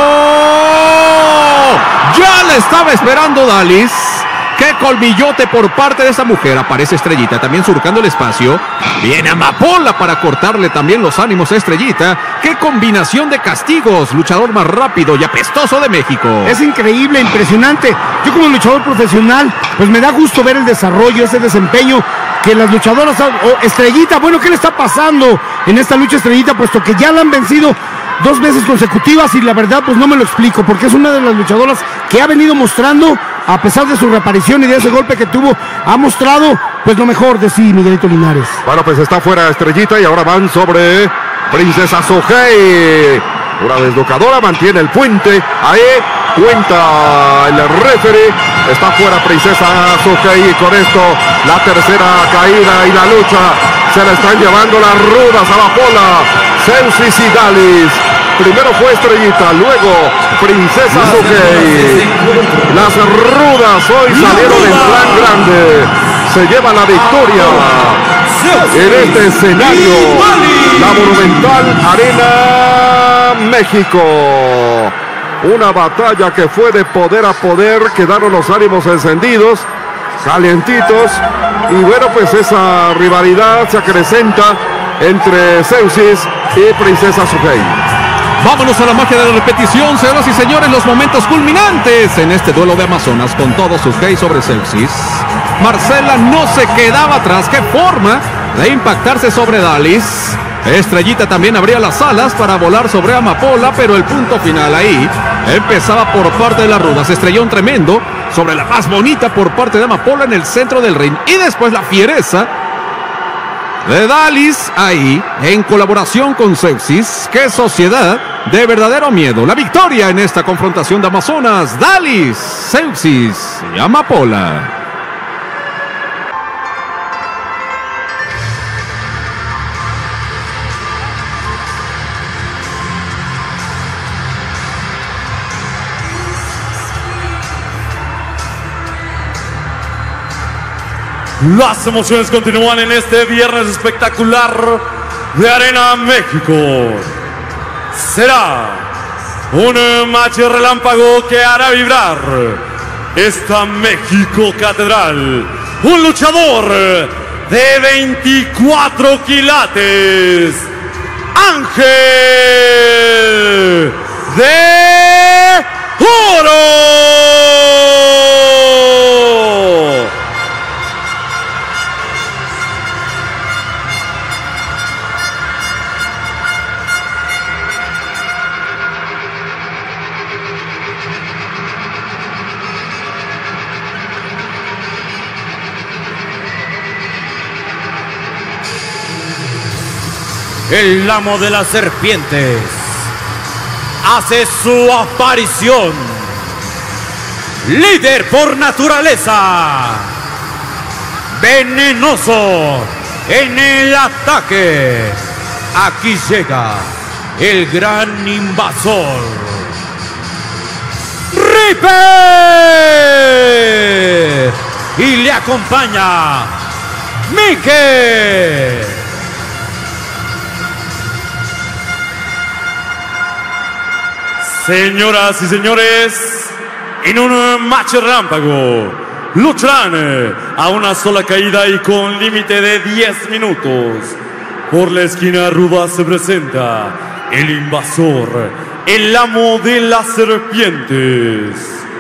Ya la estaba esperando Dalis. ¡Qué colmillote por parte de esa mujer! Aparece Estrellita también surcando el espacio. Viene Amapola para cortarle también los ánimos a Estrellita. ¡Qué combinación de castigos! Luchador más rápido y apestoso de México. Es increíble, impresionante. Yo como luchador profesional, pues me da gusto ver el desarrollo, ese desempeño que las luchadoras... Oh, Estrellita, bueno, ¿qué le está pasando en esta lucha Estrellita? Puesto que ya la han vencido dos veces consecutivas y la verdad pues no me lo explico, porque es una de las luchadoras que ha venido mostrando, a pesar de su reaparición y de ese golpe que tuvo, ha mostrado pues lo mejor de sí, Miguelito Linares. Bueno, pues está fuera Estrellita y ahora van sobre Princesa Sugei. Una desdocadora mantiene el puente, ahí cuenta el referee, está fuera Princesa Sugei y con esto la tercera caída y la lucha se la están llevando las rudas a Amapola, Zeuxis y Dalis. Primero fue Estrellita, luego Princesa Sugei. Las rudas hoy salieron en plan grande. Se lleva la victoria en este escenario, la Monumental Arena México. Una batalla que fue de poder a poder, quedaron los ánimos encendidos, calientitos. Y bueno, pues esa rivalidad se acrecenta entre Zeuxis y Princesa Sugei. Vámonos a la magia de la repetición, señoras y señores, los momentos culminantes en este duelo de Amazonas con todos sus gays sobre Zeuxis. Marcela no se quedaba atrás, qué forma de impactarse sobre Dalis. Estrellita también abría las alas para volar sobre Amapola, pero el punto final ahí empezaba por parte de las rudas. Estrellón tremendo sobre la más bonita por parte de Amapola en el centro del ring. Y después la fiereza de Dalis ahí, en colaboración con Zeuxis. ¡Qué sociedad de verdadero miedo! La victoria en esta confrontación de Amazonas, Dalis, Zeuxis y Amapola. Las emociones continúan en este viernes espectacular de Arena México. Será un match relámpago que hará vibrar esta México Catedral. Un luchador de veinticuatro quilates, Ángel de Oro. El amo de las serpientes hace su aparición. Líder por naturaleza, venenoso en el ataque. Aquí llega el gran invasor, Reaper. Y le acompaña Mike. Señoras y señores, en un match relámpago lucharán a una sola caída y con límite de diez minutos. Por la esquina ruda se presenta el invasor, el amo de las serpientes,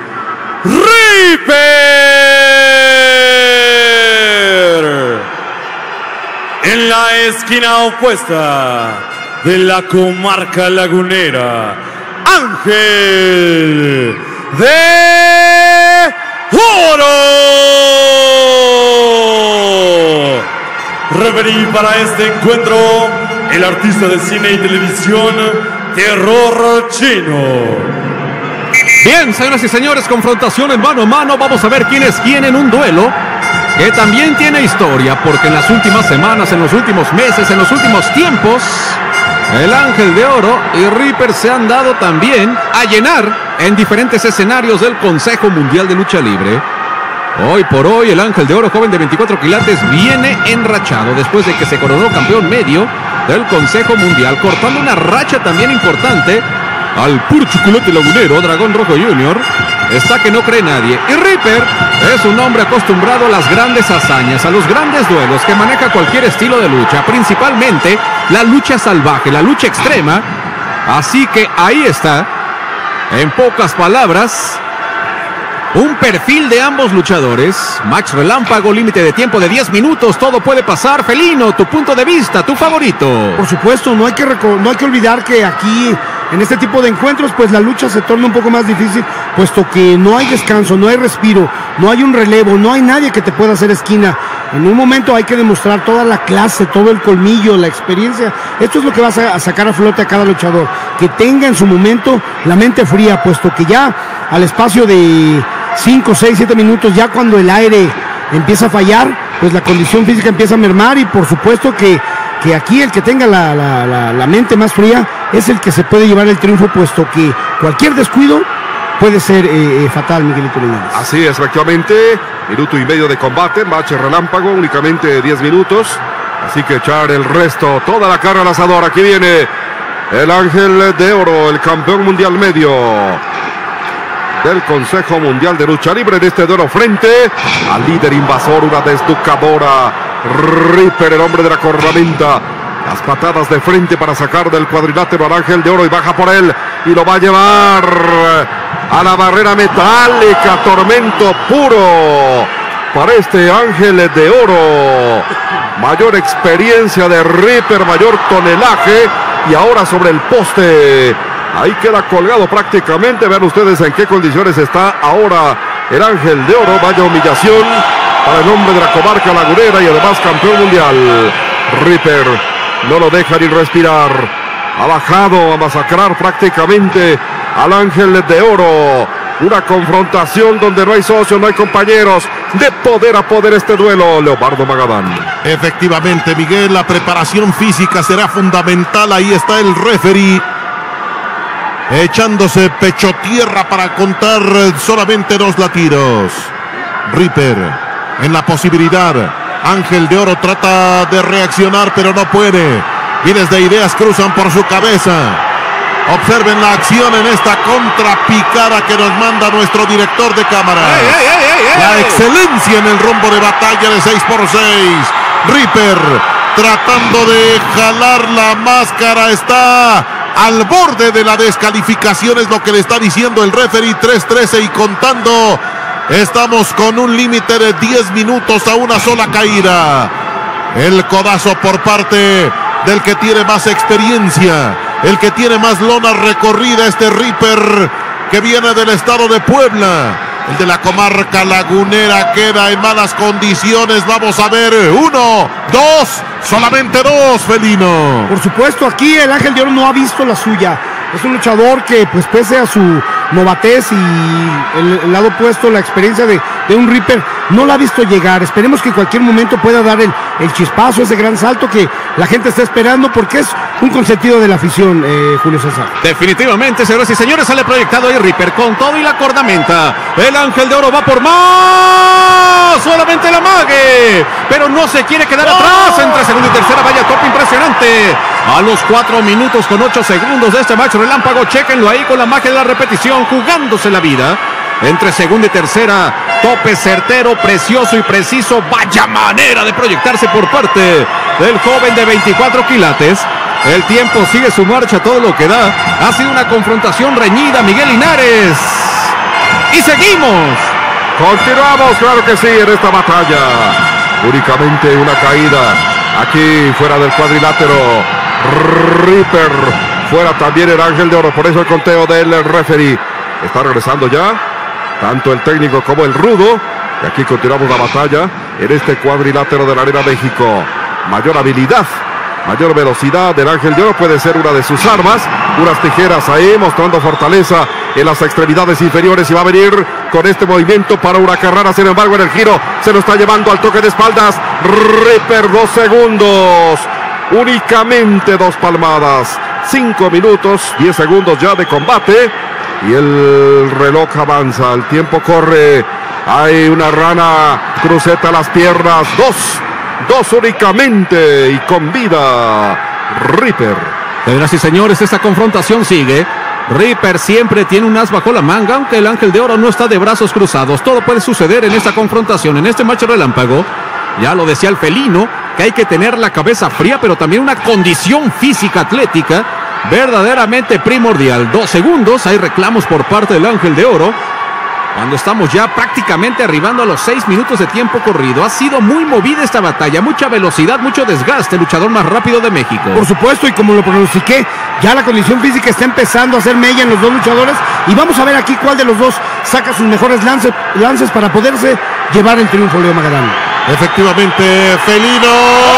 Reaper. En la esquina opuesta de la comarca lagunera, Ángel de Oro. Referee para este encuentro, el artista de cine y televisión, Terror Chino. Bien, señoras y señores, confrontación en mano a mano. Vamos a ver quién es quién en un duelo que también tiene historia, porque en las últimas semanas, en los últimos meses, en los últimos tiempos, el Ángel de Oro y Reaper se han dado también a llenar en diferentes escenarios del Consejo Mundial de Lucha Libre. Hoy por hoy, el Ángel de Oro, joven de veinticuatro quilates, viene enrachado después de que se coronó campeón medio del Consejo Mundial, cortando una racha también importante al puro chocolate lagunero, Dragón Rojo junior Está que no cree nadie. Y Reaper es un hombre acostumbrado a las grandes hazañas, a los grandes duelos, que maneja cualquier estilo de lucha, principalmente la lucha salvaje, la lucha extrema. Así que ahí está, en pocas palabras, un perfil de ambos luchadores. Max Relámpago, límite de tiempo de diez minutos, todo puede pasar. Felino, tu punto de vista, tu favorito. Por supuesto, no hay que, no hay que olvidar que aquí, en este tipo de encuentros, pues la lucha se torna un poco más difícil, puesto que no hay descanso, no hay respiro, no hay un relevo, no hay nadie que te pueda hacer esquina. En un momento hay que demostrar toda la clase, todo el colmillo, la experiencia. Esto es lo que va a sacar a flote a cada luchador, que tenga en su momento la mente fría, puesto que ya al espacio de cinco, seis, siete minutos, ya cuando el aire empieza a fallar, pues la condición física empieza a mermar, y por supuesto que, que aquí el que tenga la, la, la, la mente más fría es el que se puede llevar el triunfo, puesto que cualquier descuido puede ser eh, eh, fatal, Miguelito Leñanes. Así es, efectivamente, minuto y medio de combate, match Relámpago, únicamente diez minutos, así que echar el resto, toda la carga al asador. Aquí viene el Ángel de Oro, el campeón mundial medio del Consejo Mundial de Lucha Libre, en este duelo frente al líder invasor, una desducadora, Reaper, el hombre de la cornamenta. Las patadas de frente para sacar del cuadrilátero al Ángel de Oro, y baja por él y lo va a llevar a la barrera metálica. Tormento puro para este Ángel de Oro. Mayor experiencia de Reaper, mayor tonelaje, y ahora sobre el poste. Ahí queda colgado prácticamente. Vean ustedes en qué condiciones está ahora el Ángel de Oro. Vaya humillación para el hombre de la comarca lagunera y además campeón mundial. Reaper no lo deja ni respirar. Ha bajado a masacrar prácticamente al Ángel de Oro. Una confrontación donde no hay socios, no hay compañeros. De poder a poder este duelo, Leobardo Magadán. Efectivamente, Miguel, la preparación física será fundamental. Ahí está el referee, echándose pecho tierra para contar solamente dos latidos. Reaper en la posibilidad. Ángel de Oro trata de reaccionar, pero no puede. Miles de ideas cruzan por su cabeza. Observen la acción en esta contrapicada que nos manda nuestro director de cámara. ¡Ey, ey, ey, ey, ey! La excelencia en el rumbo de batalla de seis por seis. Reaper tratando de jalar la máscara, está al borde de la descalificación, es lo que le está diciendo el referee. Tres trece y contando. Estamos con un límite de diez minutos a una sola caída. El codazo por parte del que tiene más experiencia, el que tiene más lona recorrida, este Reaper que viene del estado de Puebla. El de la comarca lagunera queda en malas condiciones. Vamos a ver, uno, dos, solamente dos, Felino. Por supuesto, aquí el Ángel de Oro no ha visto la suya. Es un luchador que, pues, pese a su novatez y el, el lado opuesto, la experiencia de, de un Reaper, no la ha visto llegar. Esperemos que en cualquier momento pueda dar el, el chispazo, ese gran salto que la gente está esperando, porque es un consentido de la afición, eh, Julio César. Definitivamente, señoras y señores, sale proyectado ahí Reaper con todo y la cornamenta. El Ángel de Oro va por más, solamente la mague, pero no se quiere quedar ¡oh! atrás. Entre segunda y tercera, vaya tope impresionante. A los cuatro minutos con ocho segundos de este match Relámpago, chéquenlo ahí con la magia de la repetición, jugándose la vida. Entre segunda y tercera, tope certero, precioso y preciso. Vaya manera de proyectarse por parte del joven de veinticuatro quilates. El tiempo sigue su marcha, todo lo que da. Ha sido una confrontación reñida, Miguel Linares. Y seguimos. Continuamos, claro que sí, en esta batalla. Únicamente una caída aquí fuera del cuadrilátero. Reaper fuera también el Ángel de Oro, por eso el conteo del referee. Está regresando ya tanto el técnico como el rudo. Y aquí continuamos la batalla en este cuadrilátero de la Arena México. Mayor habilidad, Mayor velocidad del Ángel de Oro puede ser una de sus armas. Unas tijeras ahí mostrando fortaleza en las extremidades inferiores y va a venir con este movimiento para una carrera. Sin embargo, en el giro se lo está llevando al toque de espaldas. Ripper, dos segundos. Únicamente dos palmadas. Cinco minutos, diez segundos ya de combate. Y el reloj avanza. El tiempo corre. Hay una rana. Cruceta a las piernas. Dos. Dos únicamente. Y con vida. Ripper. Señoras y señores, esta confrontación sigue. Ripper siempre tiene un as bajo la manga, aunque el Ángel de Oro no está de brazos cruzados. Todo puede suceder en esta confrontación, en este match relámpago. Ya lo decía el felino, que hay que tener la cabeza fría, pero también una condición física atlética verdaderamente primordial. Dos segundos, hay reclamos por parte del Ángel de Oro, cuando estamos ya prácticamente arribando a los seis minutos de tiempo corrido. Ha sido muy movida esta batalla, mucha velocidad, mucho desgaste, luchador más rápido de México. Por supuesto, y como lo pronostiqué, ya la condición física está empezando a hacer mella en los dos luchadores, y vamos a ver aquí cuál de los dos saca sus mejores lances, lances para poderse llevar el triunfo, Leo Magadán. Efectivamente, felino.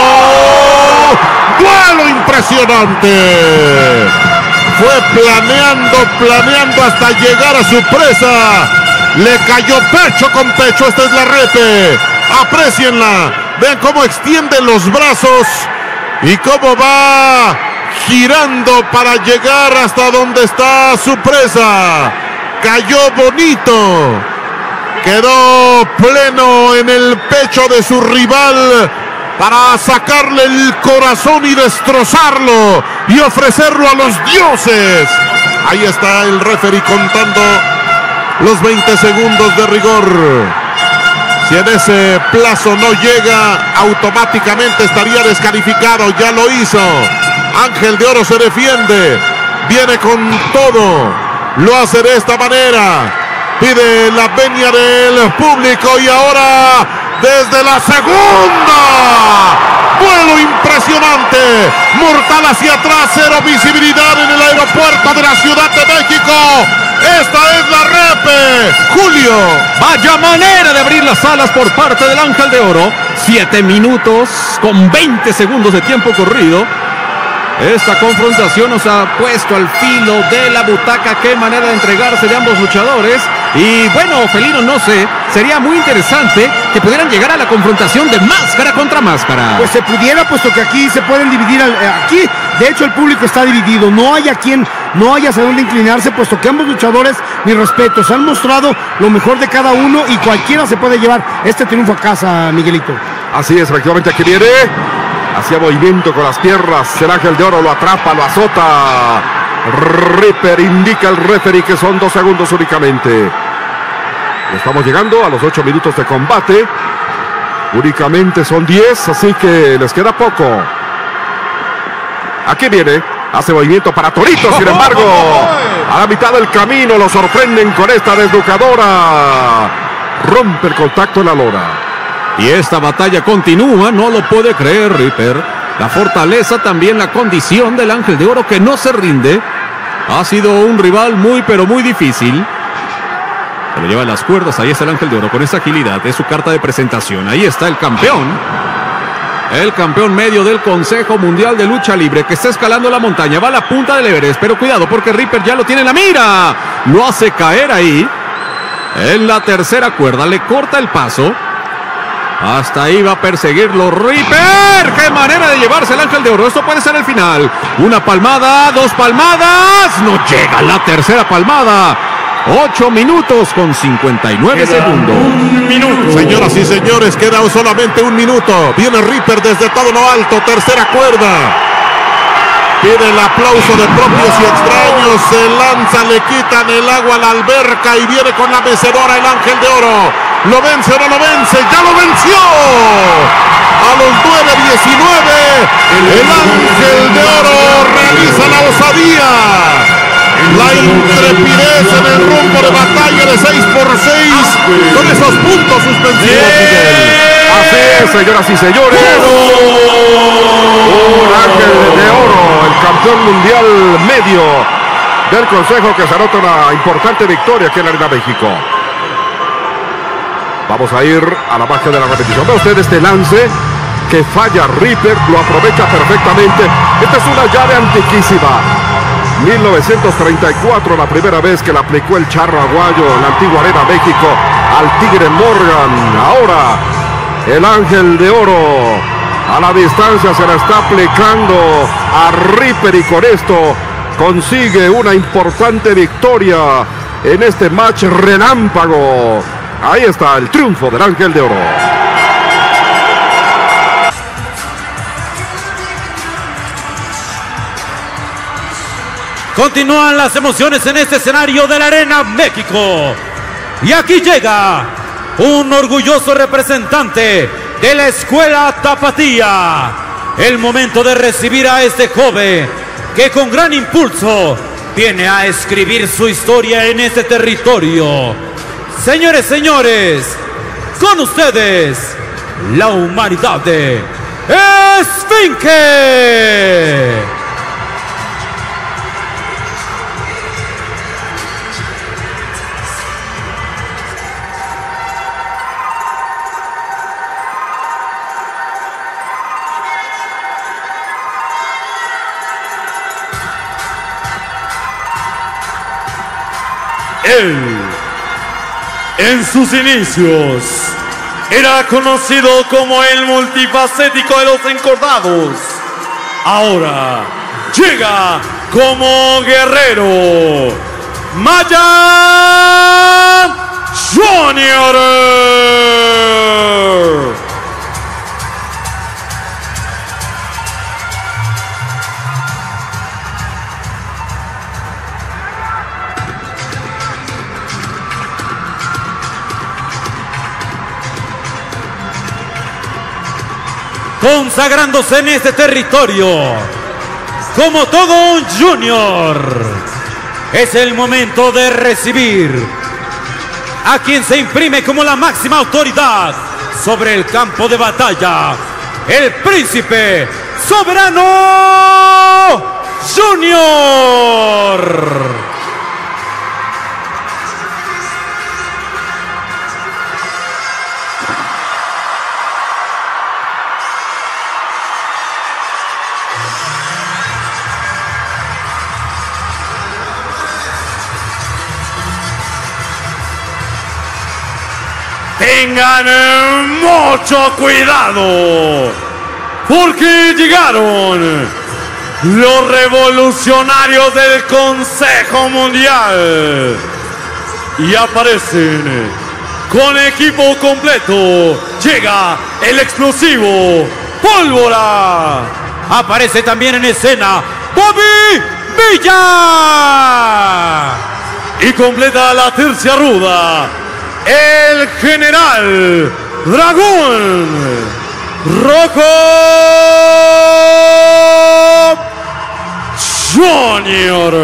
¡Duelo impresionante! Fue planeando, planeando hasta llegar a su presa. Le cayó pecho con pecho. Esta es la Repe. Aprecienla. Vean cómo extiende los brazos y cómo va girando para llegar hasta donde está su presa. Cayó bonito. Quedó pleno en el pecho de su rival para sacarle el corazón y destrozarlo y ofrecerlo a los dioses. Ahí está el referee contando los veinte segundos de rigor. Si en ese plazo no llega, automáticamente estaría descalificado. Ya lo hizo. Ángel de Oro se defiende. Viene con todo. Lo hace de esta manera. Pide la venia del público y ahora desde la segunda. Vuelo impresionante. Mortal hacia atrás. Cero visibilidad en el aeropuerto de la Ciudad de México. Esta es la Repe. Julio. Vaya manera de abrir las alas por parte del Ángel de Oro. Siete minutos con veinte segundos de tiempo corrido. Esta confrontación nos ha puesto al filo de la butaca. Qué manera de entregarse de ambos luchadores. Y bueno, felino, no sé, sería muy interesante que pudieran llegar a la confrontación de máscara contra máscara. Pues se pudiera, puesto que aquí se pueden dividir. Al, aquí, de hecho, el público está dividido. No hay a quien, no hay hacia dónde inclinarse, puesto que ambos luchadores, mis respetos, han mostrado lo mejor de cada uno y cualquiera se puede llevar este triunfo a casa, Miguelito. Así es, efectivamente, aquí viene. Hacía movimiento con las piernas. El Ángel de Oro lo atrapa, lo azota. Ripper indica el referee que son dos segundos únicamente. Estamos llegando a los ocho minutos de combate. Únicamente son diez, así que les queda poco. Aquí viene. Hace movimiento para Torito, sin embargo. A la mitad del camino lo sorprenden con esta desnucadora. Rompe el contacto en la lona. Y esta batalla continúa, no lo puede creer Ripper. La fortaleza, también la condición del Ángel de Oro que no se rinde. Ha sido un rival muy pero muy difícil. Se lo lleva a las cuerdas, ahí está el Ángel de Oro con esa agilidad, es su carta de presentación. Ahí está el campeón. El campeón medio del Consejo Mundial de Lucha Libre que está escalando la montaña. Va a la punta del Everest, pero cuidado porque Ripper ya lo tiene en la mira. Lo hace caer ahí. En la tercera cuerda, le corta el paso. Hasta ahí va a perseguirlo Ripper. ¡Qué manera de llevarse el Ángel de Oro! Esto puede ser el final. Una palmada, dos palmadas. No llega la tercera palmada. Ocho minutos con cincuenta y nueve Queda segundos. Un minuto. Señoras y señores, queda solamente un minuto. Viene Ripper desde todo lo alto, tercera cuerda. Pide el aplauso de propios y extraños. Se lanza, le quitan el agua a la alberca y viene con la mecedora el Ángel de Oro. ¿Lo vence o no lo vence? ¡Ya lo venció! A los nueve diecinueve, el Ángel de Oro realiza la osadía. La intrepidez en el rumbo de batalla de seis por seis con esos puntos suspensivos, Miguel. Así es, señoras y señores. Un Ángel de Oro, el campeón mundial medio del Consejo, que se anota una importante victoria aquí en la Arena México. Vamos a ir a la magia de la repetición. Ve usted este lance que falla Ripper, lo aprovecha perfectamente. Esta es una llave antiquísima. mil novecientos treinta y cuatro, la primera vez que la aplicó el Charro Aguayo en la antigua Arena México al Tigre Morgan. Ahora el Ángel de Oro a la distancia se la está aplicando a Ripper y con esto consigue una importante victoria en este match relámpago. Ahí está el triunfo del Ángel de Oro. Continúan las emociones en este escenario de la Arena México. Y aquí llega un orgulloso representante de la Escuela Tapatía. El momento de recibir a este joven que con gran impulso viene a escribir su historia en este territorio. Señores, señores, con ustedes, la humanidad de Esfinge. Él, en sus inicios, era conocido como el multifacético de los encordados. Ahora llega como guerrero Maya Junior. Consagrándose en este territorio como todo un junior. Es el momento de recibir a quien se imprime como la máxima autoridad sobre el campo de batalla, el Príncipe Soberano Junior. Tengan mucho cuidado, porque llegaron los revolucionarios del Consejo Mundial y aparecen con equipo completo. Llega el explosivo Pólvora. Aparece también en escena Bobby Villa. Y completa la tercia ruda el General Dragón Rojo Junior.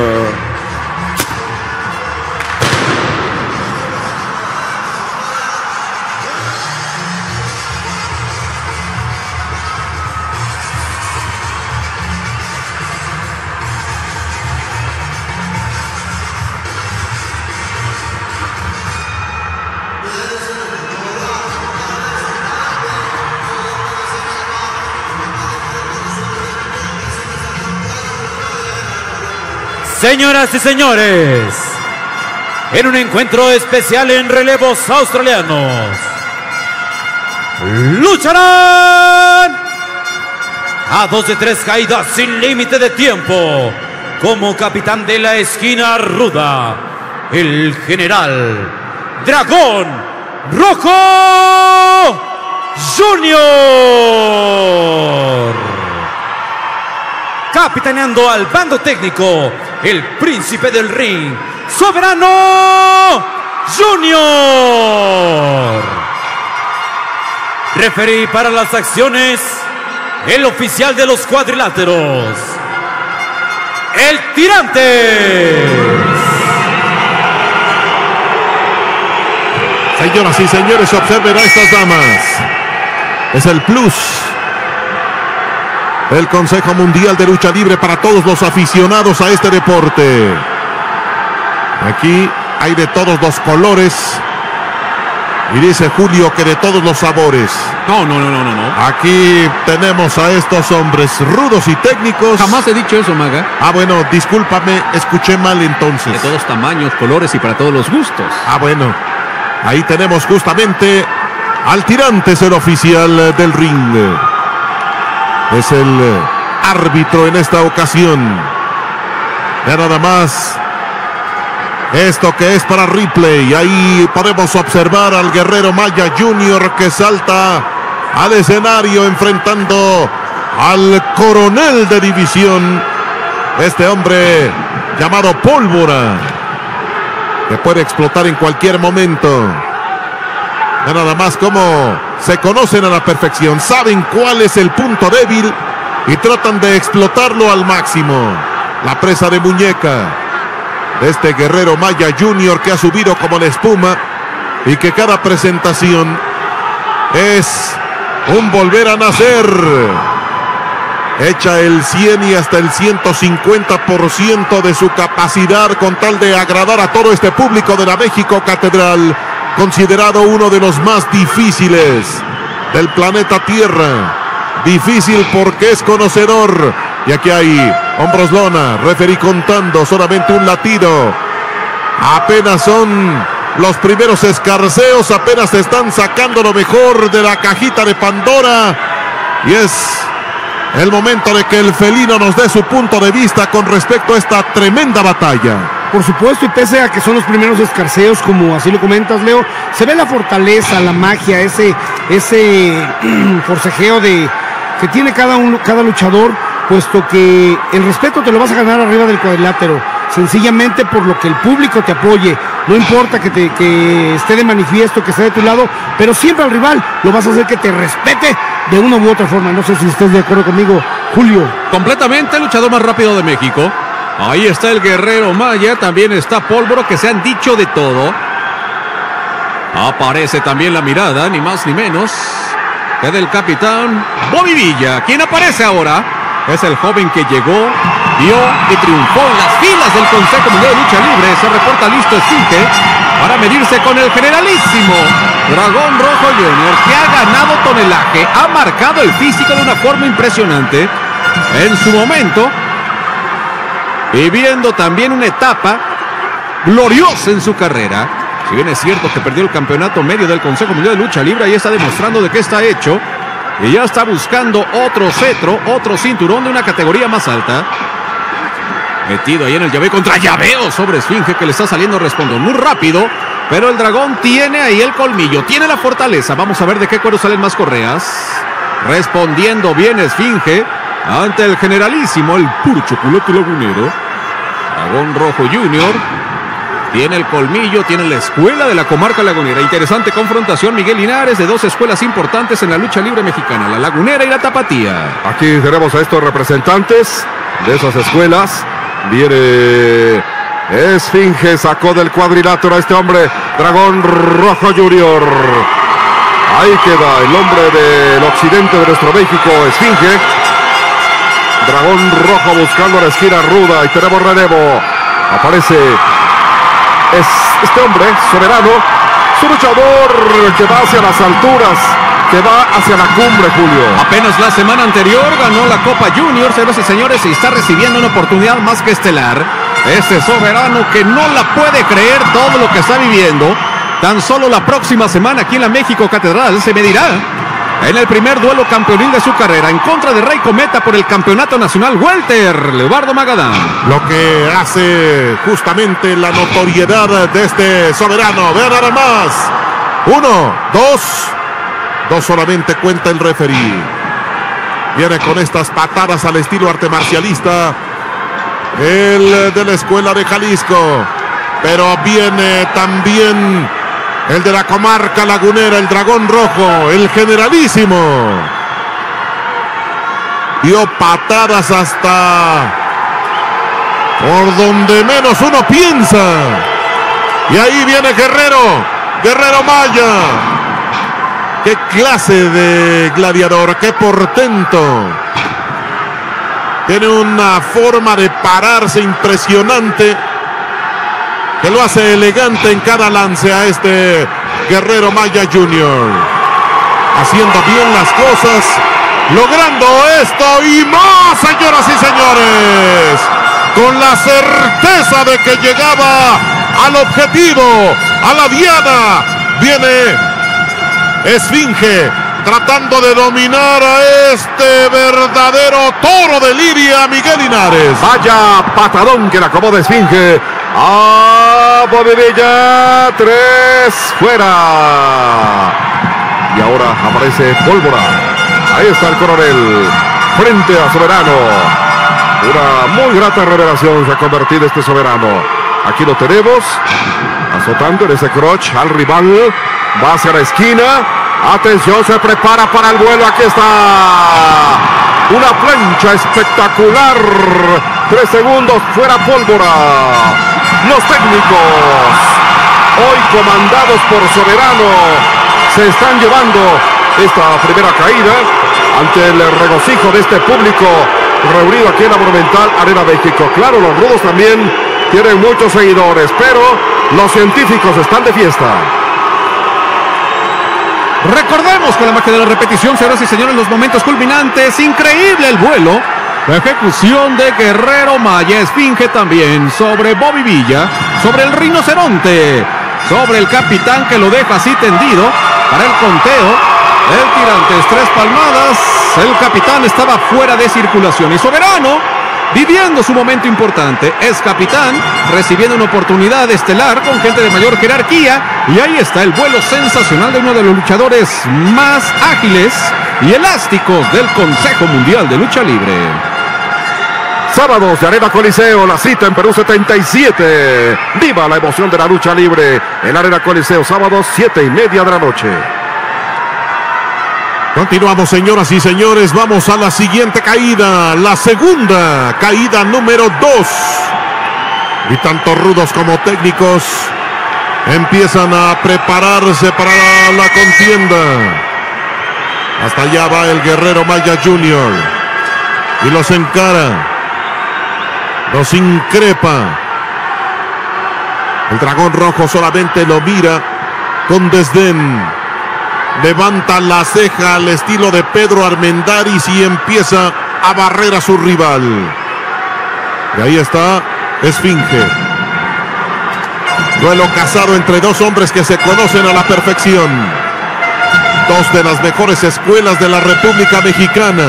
Señoras y señores, en un encuentro especial en relevos australianos, lucharán a dos de tres caídas sin límite de tiempo. Como capitán de la esquina ruda, el General Dragón Rojo Junior. Capitaneando al bando técnico, el Príncipe del Ring, Soberano Junior. Referí para las acciones, el oficial de los cuadriláteros, el Tirantes. Señoras y señores, observen a estas damas. Es el plus el Consejo Mundial de Lucha Libre para todos los aficionados a este deporte. Aquí hay de todos los colores Y dice Julio que de todos los sabores. No, no, no, no, no, no. Aquí tenemos a estos hombres rudos y técnicos. Jamás he dicho eso, Maga. Ah, bueno, discúlpame, escuché mal entonces. De todos tamaños, colores y para todos los gustos. Ah, bueno. Ahí tenemos justamente al tirante, es el oficial del ring. Es el árbitro en esta ocasión. Ya nada más. Esto que es para replay. Ahí podemos observar al Guerrero Maya junior que salta al escenario enfrentando al coronel de división. Este hombre llamado Pólvora, que puede explotar en cualquier momento. Ya nada más como se conocen a la perfección. Saben cuál es el punto débil y tratan de explotarlo al máximo. La presa de muñeca de este Guerrero Maya junior que ha subido como la espuma y que cada presentación es un volver a nacer. Echa el cien y hasta el ciento cincuenta por ciento de su capacidad con tal de agradar a todo este público de la México Catedral, considerado uno de los más difíciles del planeta Tierra. Difícil porque es conocedor. Y aquí hay hombros lona, referí contando solamente un latido. Apenas son los primeros escarceos, apenas se están sacando lo mejor de la cajita de Pandora. Y es el momento de que el felino nos dé su punto de vista con respecto a esta tremenda batalla. Por supuesto, y pese a que son los primeros escarceos, como así lo comentas, Leo, se ve la fortaleza, la magia, ese, ese forcejeo de, que tiene cada, uno, cada luchador, puesto que el respeto te lo vas a ganar arriba del cuadrilátero, sencillamente por lo que el público te apoye. No importa que, te, que esté de manifiesto, que esté de tu lado, pero siempre al rival lo vas a hacer que te respete de una u otra forma. No sé si estés de acuerdo conmigo, Julio. Completamente, el luchador más rápido de México. Ahí está el Guerrero Maya, también está Pólvora, que se han dicho de todo. Aparece también la mirada, ni más ni menos, que del capitán Bobby Villa. ¿Quién aparece ahora? Es el joven que llegó, vio y triunfó en las filas del Consejo Mundial de Lucha Libre. Se reporta listo Esfinge para medirse con el generalísimo Dragón Rojo junior, que ha ganado tonelaje, ha marcado el físico de una forma impresionante en su momento, viviendo también una etapa gloriosa en su carrera. Si bien es cierto que perdió el campeonato medio del Consejo Mundial de Lucha Libre, ahí está demostrando de qué está hecho. Y ya está buscando otro cetro, otro cinturón de una categoría más alta. Metido ahí en el llaveo contra llaveo sobre Esfinge, que le está saliendo respondiendo muy rápido. Pero el dragón tiene ahí el colmillo, tiene la fortaleza. Vamos a ver de qué cuero salen más correas. Respondiendo bien Esfinge ante el generalísimo, el puro chocolate lagunero. Dragón Rojo junior tiene el colmillo, tiene la escuela de la comarca lagunera. Interesante confrontación, Miguel Linares, de dos escuelas importantes en la lucha libre mexicana, la lagunera y la tapatía. Aquí tenemos a estos representantes de esas escuelas. Viene Esfinge, sacó del cuadrilátero a este hombre, Dragón Rojo junior. Ahí queda el hombre del occidente de nuestro México, Esfinge. Dragón Rojo buscando la esquina ruda y tenemos relevo. Aparece es este hombre, Soberano, su luchador que va hacia las alturas, que va hacia la cumbre, Julio. Apenas la semana anterior ganó la Copa Junior, señoras y señores, y está recibiendo una oportunidad más que estelar. Este Soberano que no la puede creer todo lo que está viviendo. Tan solo la próxima semana aquí en la México Catedral se medirá en el primer duelo campeonil de su carrera en contra de Rey Cometa por el campeonato nacional welter, Leobardo Magadán. Lo que hace justamente la notoriedad de este Soberano. Vean nada más. Uno, dos. Dos solamente cuenta el referí. Viene con estas patadas al estilo arte marcialista, el de la escuela de Jalisco. Pero viene también el de la comarca lagunera, el Dragón Rojo, el generalísimo. Dio patadas hasta por donde menos uno piensa. Y ahí viene Guerrero, Guerrero Maya. Qué clase de gladiador, qué portento. Tiene una forma de pararse impresionante, que lo hace elegante en cada lance a este Guerrero Maya junior Haciendo bien las cosas, logrando esto y más, señoras y señores. Con la certeza de que llegaba al objetivo, a la diana, viene Esfinge tratando de dominar a este verdadero toro de Lidia, Miguel Linares. Vaya patadón que le acomoda Esfinge. ¡Ah! Bobby Villa, tres, fuera. Y ahora aparece Pólvora. Ahí está el coronel, frente a Soberano. Una muy grata revelación se ha convertido este Soberano. Aquí lo tenemos, azotando en ese crotch al rival. Va hacia la esquina. Atención, se prepara para el vuelo. Aquí está. Una plancha espectacular. Tres segundos, fuera Pólvora. Los técnicos, hoy comandados por Soberano, se están llevando esta primera caída ante el regocijo de este público reunido aquí en la Monumental Arena México. Claro, los rudos también tienen muchos seguidores, pero los científicos están de fiesta. Recordemos con la magia de la repetición, señoras y señores, los momentos culminantes. Increíble el vuelo. La ejecución de Guerrero Maya, Esfinge también sobre Bobby Villa, sobre el rinoceronte, sobre el capitán que lo deja así tendido para el conteo. El Tirantes, tres palmadas. El capitán estaba fuera de circulación y Soberano, viviendo su momento importante, es capitán, recibiendo una oportunidad estelar con gente de mayor jerarquía. Y ahí está el vuelo sensacional de uno de los luchadores más ágiles y elásticos del Consejo Mundial de Lucha Libre. Sábados de Arena Coliseo, la cita en Perú setenta y siete. Viva la emoción de la lucha libre en Arena Coliseo, sábados siete y media de la noche. Continuamos, señoras y señores, vamos a la siguiente caída, la segunda caída número dos. Y tanto rudos como técnicos empiezan a prepararse para la contienda. Hasta allá va el Guerrero Maya junior y los encara, los increpa. El Dragón Rojo solamente lo mira con desdén. Levanta la ceja al estilo de Pedro Armendáriz y empieza a barrer a su rival. Y ahí está Esfinge. Duelo casado entre dos hombres que se conocen a la perfección. Dos de las mejores escuelas de la República Mexicana.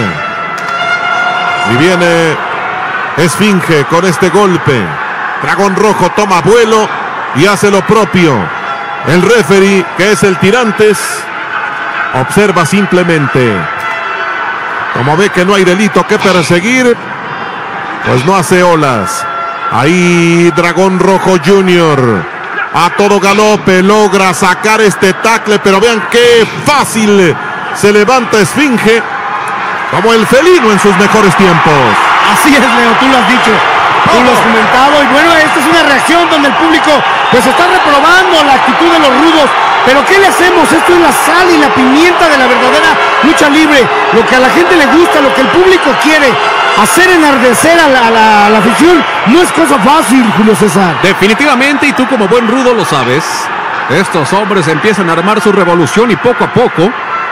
Y viene Esfinge con este golpe. Dragón Rojo toma vuelo y hace lo propio. El referee, que es el Tirantes, observa simplemente. Como ve que no hay delito que perseguir, pues no hace olas. Ahí Dragón Rojo junior a todo galope logra sacar este tackle, pero vean qué fácil se levanta Esfinge, como el felino en sus mejores tiempos. Así es, Leo, tú lo has dicho, tú lo has comentado. Y bueno, esta es una reacción donde el público pues está reprobando la actitud de los rudos. Pero ¿qué le hacemos? Esto es la sal y la pimienta de la verdadera lucha libre. Lo que a la gente le gusta, lo que el público quiere. Hacer enardecer a la, a la, a la afición no es cosa fácil, Julio César. Definitivamente, y tú como buen rudo lo sabes. Estos hombres empiezan a armar su revolución y poco a poco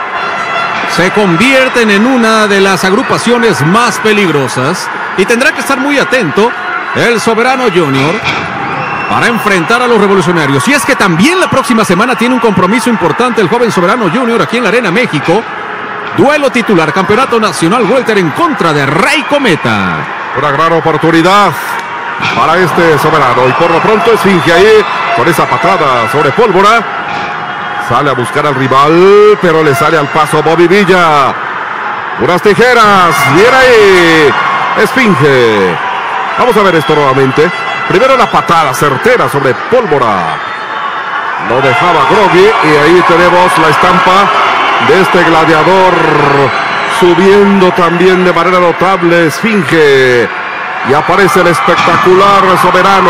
se convierten en una de las agrupaciones más peligrosas. Y tendrá que estar muy atento el Soberano junior para enfrentar a los revolucionarios. Y es que también la próxima semana tiene un compromiso importante el joven Soberano junior aquí en la Arena México. Duelo titular, Campeonato Nacional Welter en contra de Rey Cometa. Una gran oportunidad para este Soberano. Y por lo pronto Esfinge ahí con esa patada sobre Pólvora. Sale a buscar al rival, pero le sale al paso Bobby Villa. Unas tijeras. Viene ahí Esfinge. Vamos a ver esto nuevamente. Primero la patada certera sobre Pólvora. Lo dejaba groggy y ahí tenemos la estampa de este gladiador subiendo también de manera notable Esfinge. Y aparece el espectacular Soberano,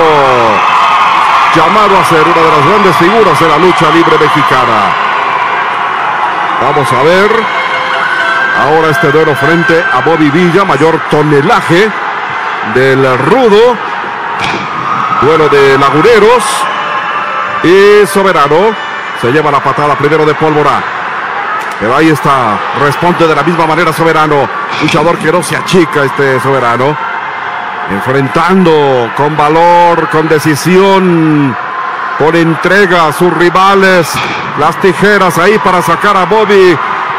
llamado a ser una de las grandes figuras de la lucha libre mexicana. Vamos a ver ahora este duelo frente a Bobby Villa, mayor tonelaje del rudo. Duelo de laguneros y Soberano Se lleva la patada primero de Pólvora. Pero ahí está. Responde de la misma manera Soberano. Luchador que no se achica este Soberano. Enfrentando con valor, con decisión, con entrega a sus rivales. Las tijeras ahí para sacar a Bobby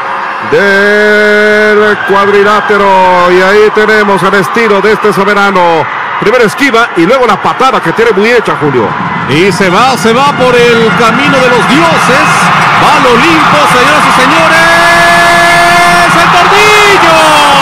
del cuadrilátero. Y ahí tenemos el estilo de este Soberano. Primero esquiva y luego la patada que tiene muy hecha, Julio. Y se va, se va por el camino de los dioses. Va al Olimpo, señoras y señores. ¡El tornillo!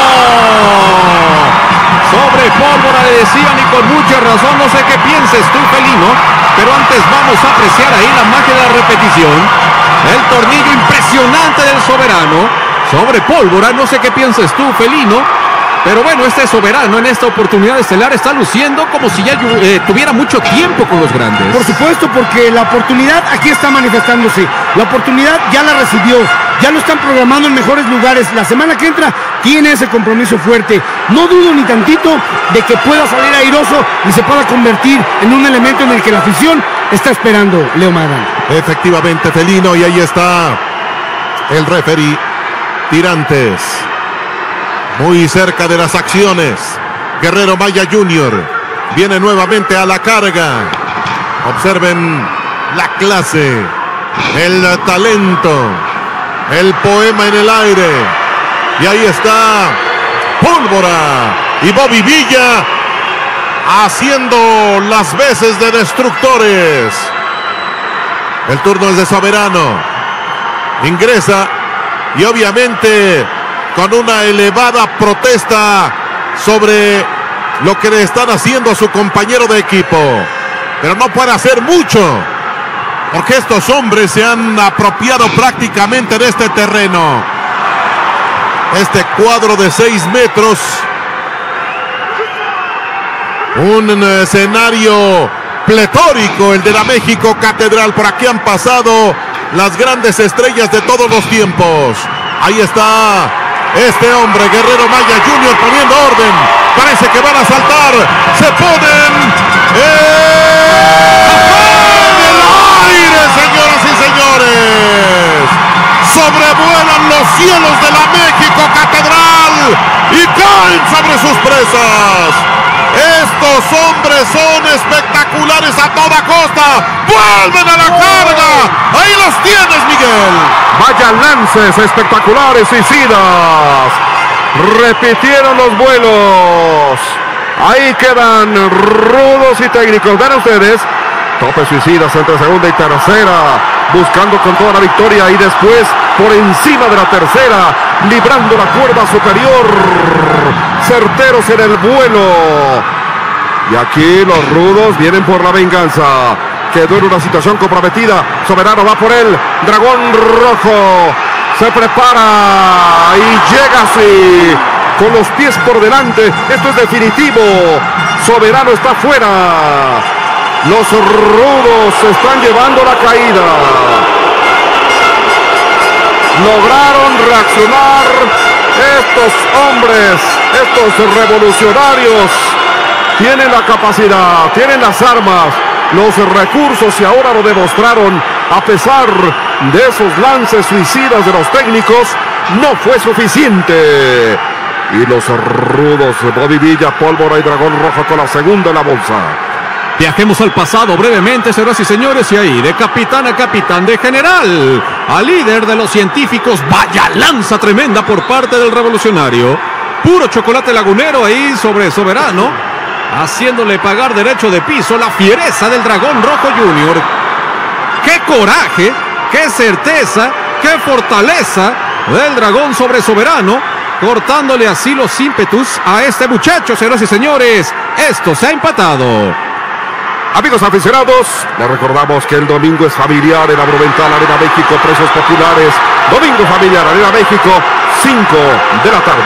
Sobre Pólvora le decían y con mucha razón. No sé qué pienses tú, felino, pero antes vamos a apreciar ahí la magia de la repetición. El tornillo impresionante del Soberano sobre Pólvora. No sé qué pienses tú, felino, pero bueno, este Soberano en esta oportunidad estelar está luciendo como si ya eh, tuviera mucho tiempo con los grandes. Por supuesto, porque la oportunidad aquí está manifestándose. La oportunidad ya la recibió. Ya lo están programando en mejores lugares. La semana que entra tiene ese compromiso fuerte. No dudo ni tantito de que pueda salir airoso y se pueda convertir en un elemento en el que la afición está esperando, Leo Magadán. Efectivamente, felino, y ahí está el referee Tirantes. Muy cerca de las acciones. Guerrero Maya junior viene nuevamente a la carga. Observen la clase, el talento, el poema en el aire. Y ahí está Pólvora y Bobby Villa haciendo las veces de destructores. El turno es de Soberano. Ingresa y obviamente con una elevada protesta sobre lo que le están haciendo a su compañero de equipo. Pero no puede hacer mucho, porque estos hombres se han apropiado prácticamente de este terreno. Este cuadro de seis metros. Un escenario pletórico, el de la México Catedral. Por aquí han pasado las grandes estrellas de todos los tiempos. Ahí está este hombre, Guerrero Maya junior, poniendo orden. Parece que van a saltar. Se ponen en el aire, señoras y señores. Sobrevuelan los cielos de la México Catedral y caen sobre sus presas. Estos hombres son espectaculares a toda costa. ¡Vuelven a la carga! ¡Ahí los tienes, Miguel! Vaya lances espectaculares, suicidas. Repitieron los vuelos. Ahí quedan rudos y técnicos. Vean ustedes. Tope suicidas entre segunda y tercera. Buscando con toda la victoria. Y después por encima de la tercera. Librando la cuerda superior. Certeros en el vuelo. Y aquí los rudos vienen por la venganza. Quedó en una situación comprometida. Soberano va por él. Dragón rojo. Se prepara. Y llega así. Con los pies por delante. Esto es definitivo. Soberano está fuera. Los rudos se están llevando la caída. Lograron reaccionar estos hombres, estos revolucionarios. Tienen la capacidad, tienen las armas, los recursos y ahora lo demostraron. A pesar de esos lances suicidas de los técnicos, no fue suficiente. Y los rudos, Bobby Villa, Pólvora y Dragón Rojo con la segunda en la bolsa. Viajemos al pasado brevemente, señoras y señores, y ahí, de capitán a capitán, de general a líder de los científicos. Vaya lanza tremenda por parte del revolucionario. Puro chocolate lagunero ahí sobre Soberano, haciéndole pagar derecho de piso. La fiereza del Dragón Rojo junior. ¡Qué coraje! ¡Qué certeza! ¡Qué fortaleza del Dragón sobre Soberano! Cortándole así los ímpetus a este muchacho, señoras y señores. Esto se ha empatado. Amigos aficionados, les recordamos que el domingo es familiar en la Monumental Arena México, precios populares. Domingo familiar, Arena México, cinco de la tarde.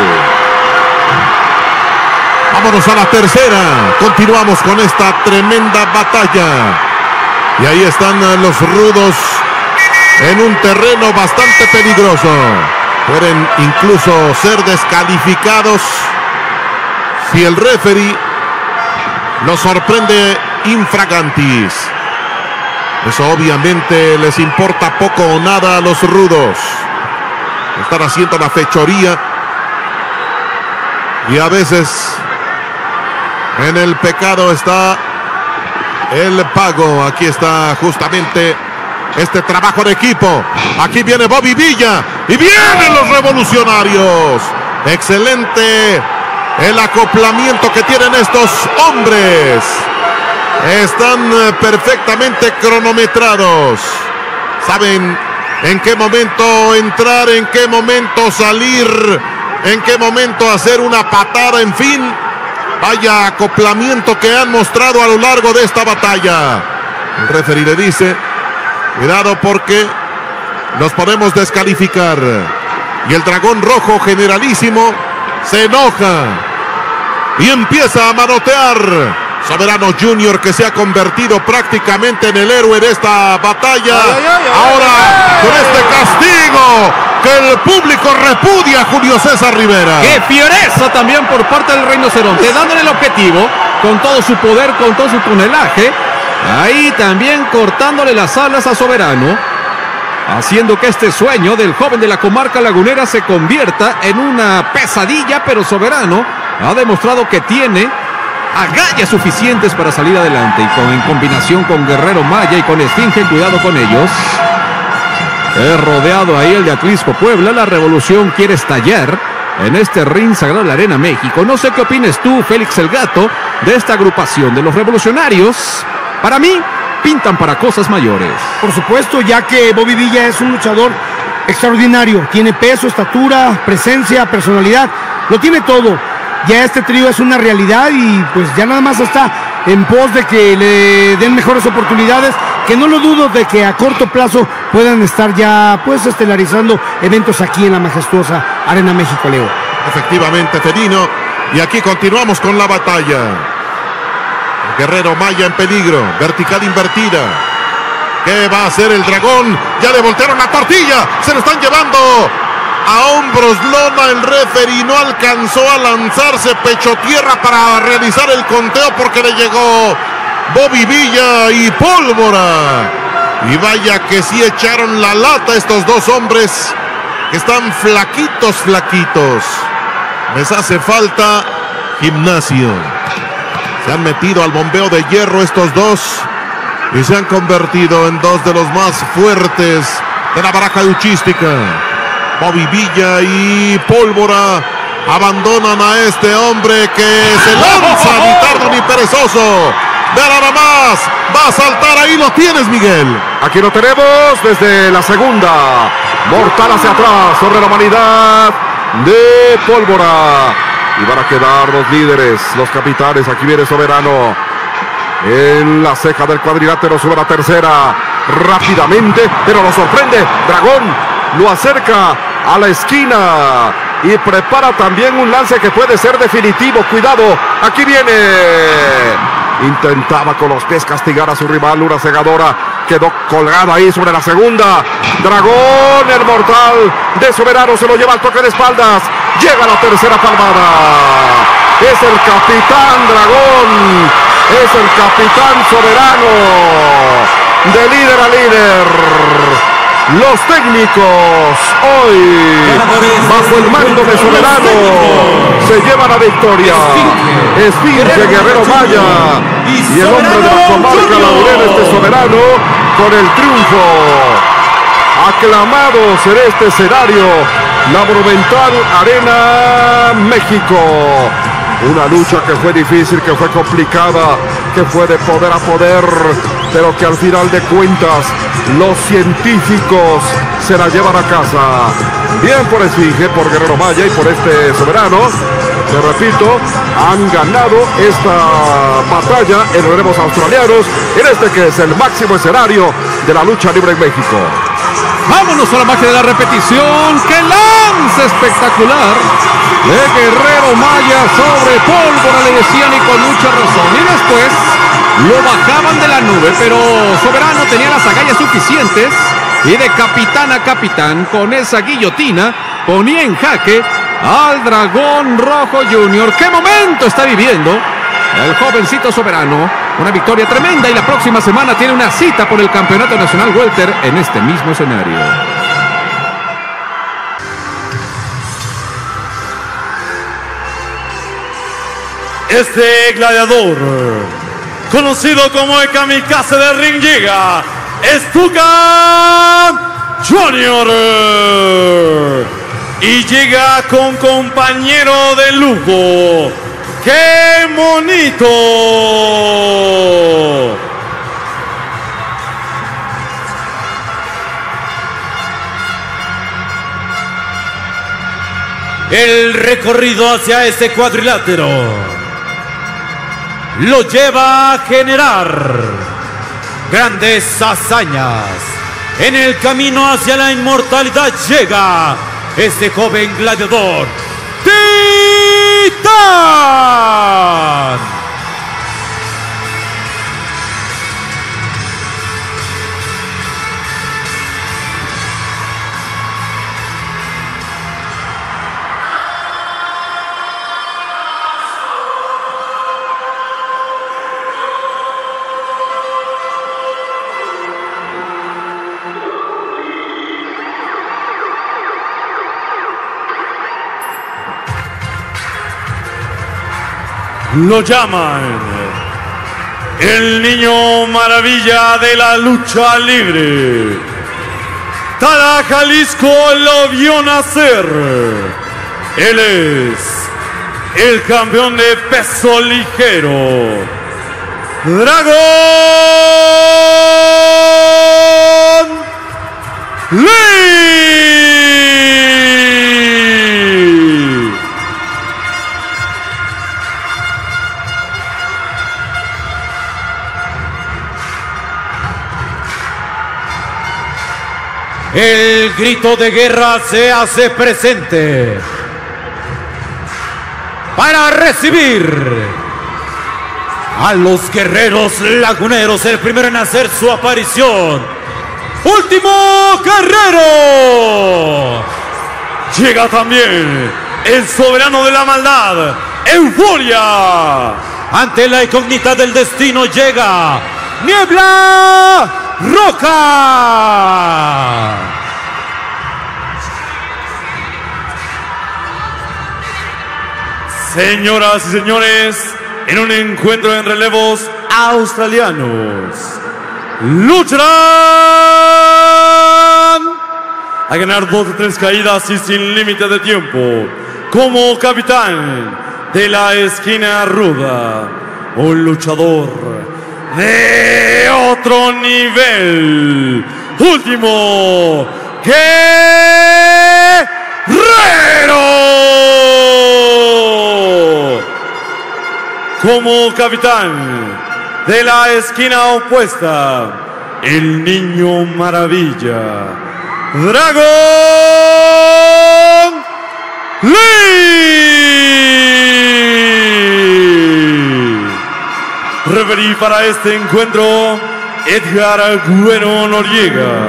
Vámonos a la tercera. Continuamos con esta tremenda batalla. Y ahí están los rudos en un terreno bastante peligroso. Pueden incluso ser descalificados si el referee los sorprende infragantis. Eso obviamente les importa poco o nada a los rudos. Están haciendo la fechoría. Y a veces en el pecado está el pago. Aquí está justamente este trabajo de equipo. Aquí viene Bobby Villa. Y vienen los revolucionarios. Excelente el acoplamiento que tienen estos hombres. Están perfectamente cronometrados. Saben en qué momento entrar, en qué momento salir, en qué momento hacer una patada, en fin. Vaya acoplamiento que han mostrado a lo largo de esta batalla. El referee le dice: cuidado porque nos podemos descalificar. Y el dragón rojo generalísimo se enoja y empieza a manotear. Soberano Junior, que se ha convertido prácticamente en el héroe de esta batalla. Ay, ay, ay, ahora ay, ay, con este castigo que el público repudia a Julio César Rivera. ¡Qué fiereza también por parte del rinoceronte! Dándole el objetivo con todo su poder, con todo su tonelaje. Ahí también cortándole las alas a Soberano, haciendo que este sueño del joven de la comarca lagunera se convierta en una pesadilla, pero Soberano ha demostrado que tiene agallas suficientes para salir adelante, y con, en combinación con Guerrero Maya y con Esfinge, cuidado con ellos. Es rodeado ahí el de Atlisco Puebla. La revolución quiere estallar en este ring sagrado de la Arena México. No sé qué opines tú, Félix el Gato, de esta agrupación de los revolucionarios. Para mí, pintan para cosas mayores. Por supuesto, ya que Bobby Villa es un luchador extraordinario. Tiene peso, estatura, presencia, personalidad. Lo tiene todo. Ya este trío es una realidad y pues ya nada más está en pos de que le den mejores oportunidades, que no lo dudo de que a corto plazo puedan estar ya pues estelarizando eventos aquí en la majestuosa Arena México, Leo. Efectivamente, Felino. Y aquí continuamos con la batalla. El Guerrero Maya en peligro. Vertical invertida. ¿Qué va a hacer el dragón? Ya le voltearon la tortilla. Se lo están llevando a hombros lona. El referee no alcanzó a lanzarse pecho tierra para realizar el conteo porque le llegó Bobby Villa y Pólvora. Y vaya que sí echaron la lata estos dos hombres que están flaquitos, flaquitos. Les hace falta gimnasio. Se han metido al bombeo de hierro estos dos y se han convertido en dos de los más fuertes de la baraja luchística. Bobby Villa y Pólvora abandonan a este hombre que se lanza ni tardo ni perezoso. De nada más, va a saltar, ahí lo tienes, Miguel. Aquí lo tenemos desde la segunda. Mortal hacia atrás sobre la humanidad de Pólvora. Y van a quedar los líderes, los capitanes. Aquí viene Soberano en la ceja del cuadrilátero, sube la tercera rápidamente, pero lo sorprende. Dragón lo acerca a la esquina y prepara también un lance que puede ser definitivo. Cuidado, aquí viene. Intentaba con los pies castigar a su rival, una cegadora. Quedó colgada ahí sobre la segunda. Dragón, el mortal de Soberano, se lo lleva al toque de espaldas. Llega la tercera palmada. Es el capitán Dragón. Es el capitán Soberano. De líder a líder. Los técnicos hoy, bajo el mando de Soberano, se llevan la victoria. Esfinge, Guerrero Maya y el hombre de la comarca lagunera, este Soberano, con el triunfo. Aclamados en este escenario, la monumental Arena México. Una lucha que fue difícil, que fue complicada, que fue de poder a poder, pero que al final de cuentas los científicos se la llevan a casa. Bien por Esfinge, por Guerrero Maya y por este Soberano. Te repito, han ganado esta batalla en los remos australianos, en este que es el máximo escenario de la lucha libre en México. Vámonos a la magia de la repetición. ¡Qué lance espectacular de Guerrero Maya sobre Pólvora! Le decían, y con mucha razón. Y después lo bajaban de la nube, pero Soberano tenía las agallas suficientes y de capitán a capitán, con esa guillotina, ponía en jaque al Dragón Rojo Junior. ¡Qué momento está viviendo el jovencito soberano. Una victoria tremenda y la próxima semana tiene una cita por el Campeonato Nacional Welter en este mismo escenario. Este gladiador, conocido como el kamikaze del ring, llega Stuka Junior y llega con compañero de lujo. ¡Qué bonito! El recorrido hacia este cuadrilátero lo lleva a generar grandes hazañas. En el camino hacia la inmortalidad llega este joven gladiador, Titán. Lo llaman el niño maravilla de la lucha libre. Toda Jalisco lo vio nacer. Él es el campeón de peso ligero, Dragón Lee. El grito de guerra se hace presente para recibir a los guerreros laguneros, el primero en hacer su aparición. ¡Último Guerrero! Llega también el soberano de la maldad, Euforia. Ante la incógnita del destino llega Niebla Roja. Señoras y señores, en un encuentro en relevos australianos, lucharán a ganar dos o tres caídas y sin límite de tiempo. Como capitán de la esquina ruda, un luchador de otro nivel, Último Guerrero. Como capitán de la esquina opuesta, el Niño Maravilla, Dragón Lee. Referí para este encuentro, Edgar Agüero Noriega.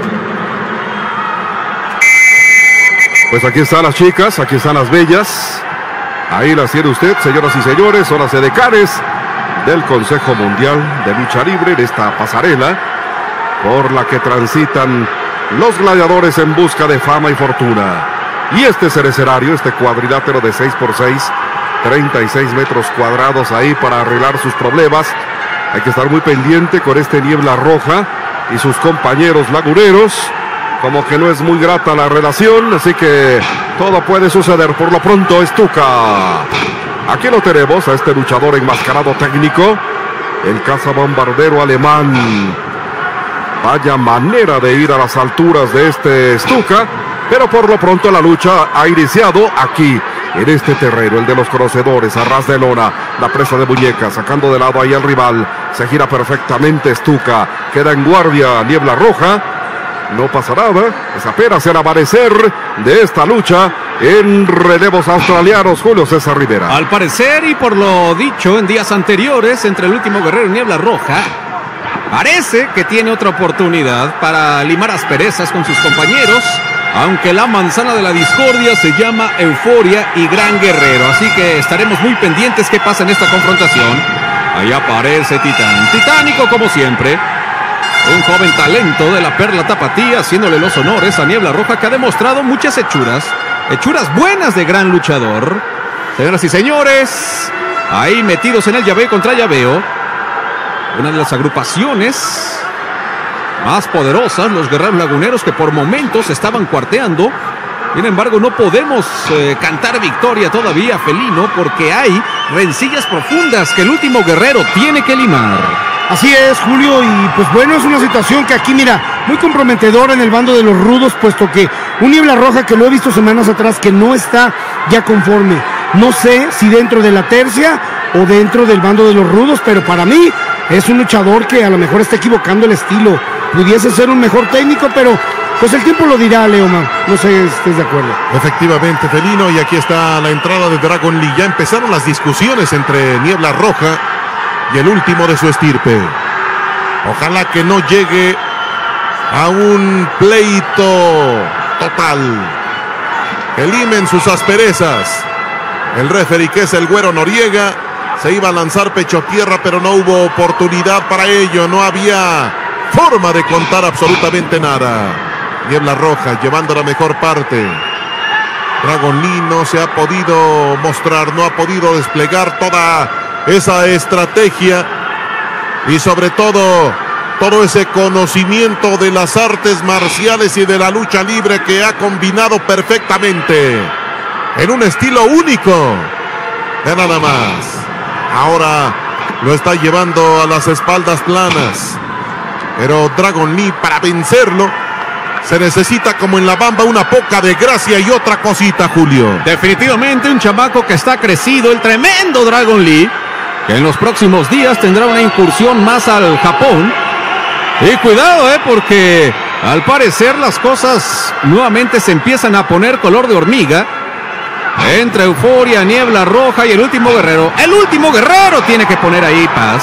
Pues aquí están las chicas, aquí están las bellas. Ahí las tiene usted, señoras y señores, son las edecanes del Consejo Mundial de Lucha Libre, en esta pasarela por la que transitan los gladiadores en busca de fama y fortuna. Y este es el escenario, este cuadrilátero de seis por seis, treinta y seis metros cuadrados ahí para arreglar sus problemas. Hay que estar muy pendiente con este Niebla Roja y sus compañeros laguneros. Como que no es muy grata la relación, así que todo puede suceder. Por lo pronto, Stuka. Aquí lo tenemos a este luchador enmascarado técnico, el cazabombardero alemán. Vaya manera de ir a las alturas de este Stuka, pero por lo pronto la lucha ha iniciado aquí, en este terreno, el de los conocedores, a ras de lona, la presa de muñecas, sacando de lado ahí al rival. Se gira perfectamente Stuka, queda en guardia Niebla Roja. No pasa nada, es apenas el amanecer de esta lucha en relevos australianos. Julio César Rivera. Al parecer, y por lo dicho en días anteriores entre el Último Guerrero y Niebla Roja, parece que tiene otra oportunidad para limar asperezas con sus compañeros aunque la manzana de la discordia se llama Euforia y Gran Guerrero. Así que estaremos muy pendientes qué pasa en esta confrontación. Ahí aparece Titán, titánico como siempre. Un joven talento de la Perla Tapatía, haciéndole los honores a Niebla Roja, que ha demostrado muchas hechuras. Hechuras buenas de gran luchador. Señoras y señores, ahí metidos en el llaveo contra llaveo. Una de las agrupaciones más poderosas, los Guerreros Laguneros, que por momentos estaban cuarteando. Sin embargo, no podemos eh, cantar victoria todavía, felino, porque hay rencillas profundas que el último guerrero tiene que limar. Así es, Julio, y pues bueno, es una situación que aquí, mira, muy comprometedora en el bando de los rudos, puesto que un Niebla Roja que lo he visto semanas atrás que no está ya conforme. No sé si dentro de la tercia o dentro del bando de los rudos, pero para mí es un luchador que a lo mejor está equivocando el estilo. Pudiese ser un mejor técnico, pero pues el tiempo lo dirá, Leomar. No sé si estés de acuerdo. Efectivamente, felino, y aquí está la entrada de Dragon Lee. Ya empezaron las discusiones entre Niebla Roja y el último de su estirpe. Ojalá que no llegue a un pleito total. Que limen sus asperezas. El referee, que es el Güero Noriega, se iba a lanzar pecho tierra, pero no hubo oportunidad para ello. No había forma de contar absolutamente nada. Niebla Roja llevando la mejor parte. Dragon Lee no se ha podido mostrar, no ha podido desplegar toda esa estrategia y sobre todo todo ese conocimiento de las artes marciales y de la lucha libre que ha combinado perfectamente en un estilo único. De nada más. Ahora lo está llevando a las espaldas planas. Pero Dragon Lee, para vencerlo, se necesita, como en la Bamba, una poca de gracia y otra cosita, Julio. Definitivamente un chamaco que está crecido, el tremendo Dragon Lee, que en los próximos días tendrá una incursión más al Japón. Y cuidado, eh, porque al parecer las cosas nuevamente se empiezan a poner color de hormiga. Entre Euforia, Niebla Roja y el último guerrero. El último guerrero tiene que poner ahí paz.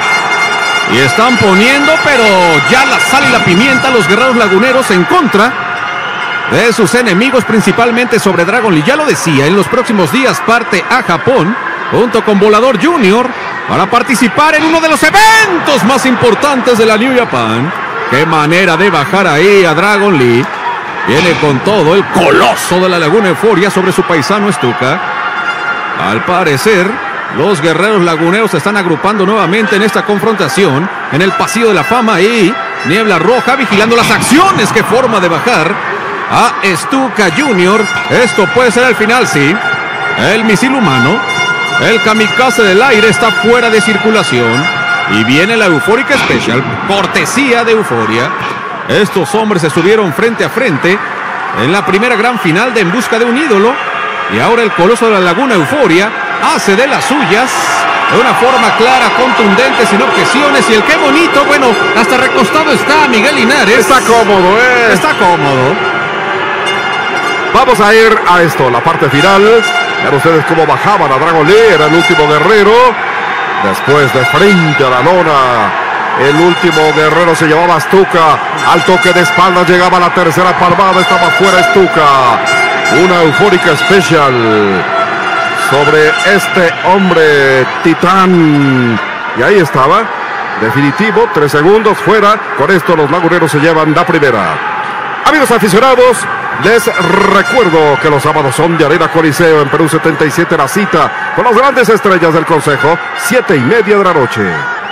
Y están poniendo, pero ya la sal y la pimienta, los Guerreros Laguneros en contra de sus enemigos, principalmente sobre Dragon Lee. Ya lo decía, en los próximos días parte a Japón junto con Volador Junior para participar en uno de los eventos más importantes de la New Japan. Qué manera de bajar ahí a Dragon Lee. Viene con todo el coloso de la Laguna Euforia sobre su paisano Stuka. Al parecer, los Guerreros Laguneros se están agrupando nuevamente en esta confrontación en el Pasillo de la Fama, y Niebla Roja vigilando las acciones. Qué forma de bajar a Stuka Junior Esto puede ser el final, sí. El misil humano, el kamikaze del aire, está fuera de circulación. Y viene la Eufórica Special, cortesía de Euforia. Estos hombres estuvieron frente a frente en la primera gran final de En Busca de un Ídolo. Y ahora el coloso de la Laguna Euforia hace de las suyas de una forma clara, contundente, sin objeciones. Y el qué bonito, bueno, hasta recostado está Miguel Linares. Está cómodo, ¿eh? Está cómodo. Vamos a ir a esto, la parte final. Vean ustedes cómo bajaban a Dragon Lee, era el último guerrero. Después, de frente a la lona, el último guerrero se llevaba a Stuka. Al toque de espalda llegaba la tercera palmada, estaba fuera Stuka. Una Eufórica Special sobre este hombre titán. Y ahí estaba, definitivo, tres segundos fuera. Con esto los laguneros se llevan la primera. Amigos aficionados, les recuerdo que los sábados son de Arena Coliseo en Perú setenta y siete, la cita con las grandes estrellas del Consejo, siete y media de la noche.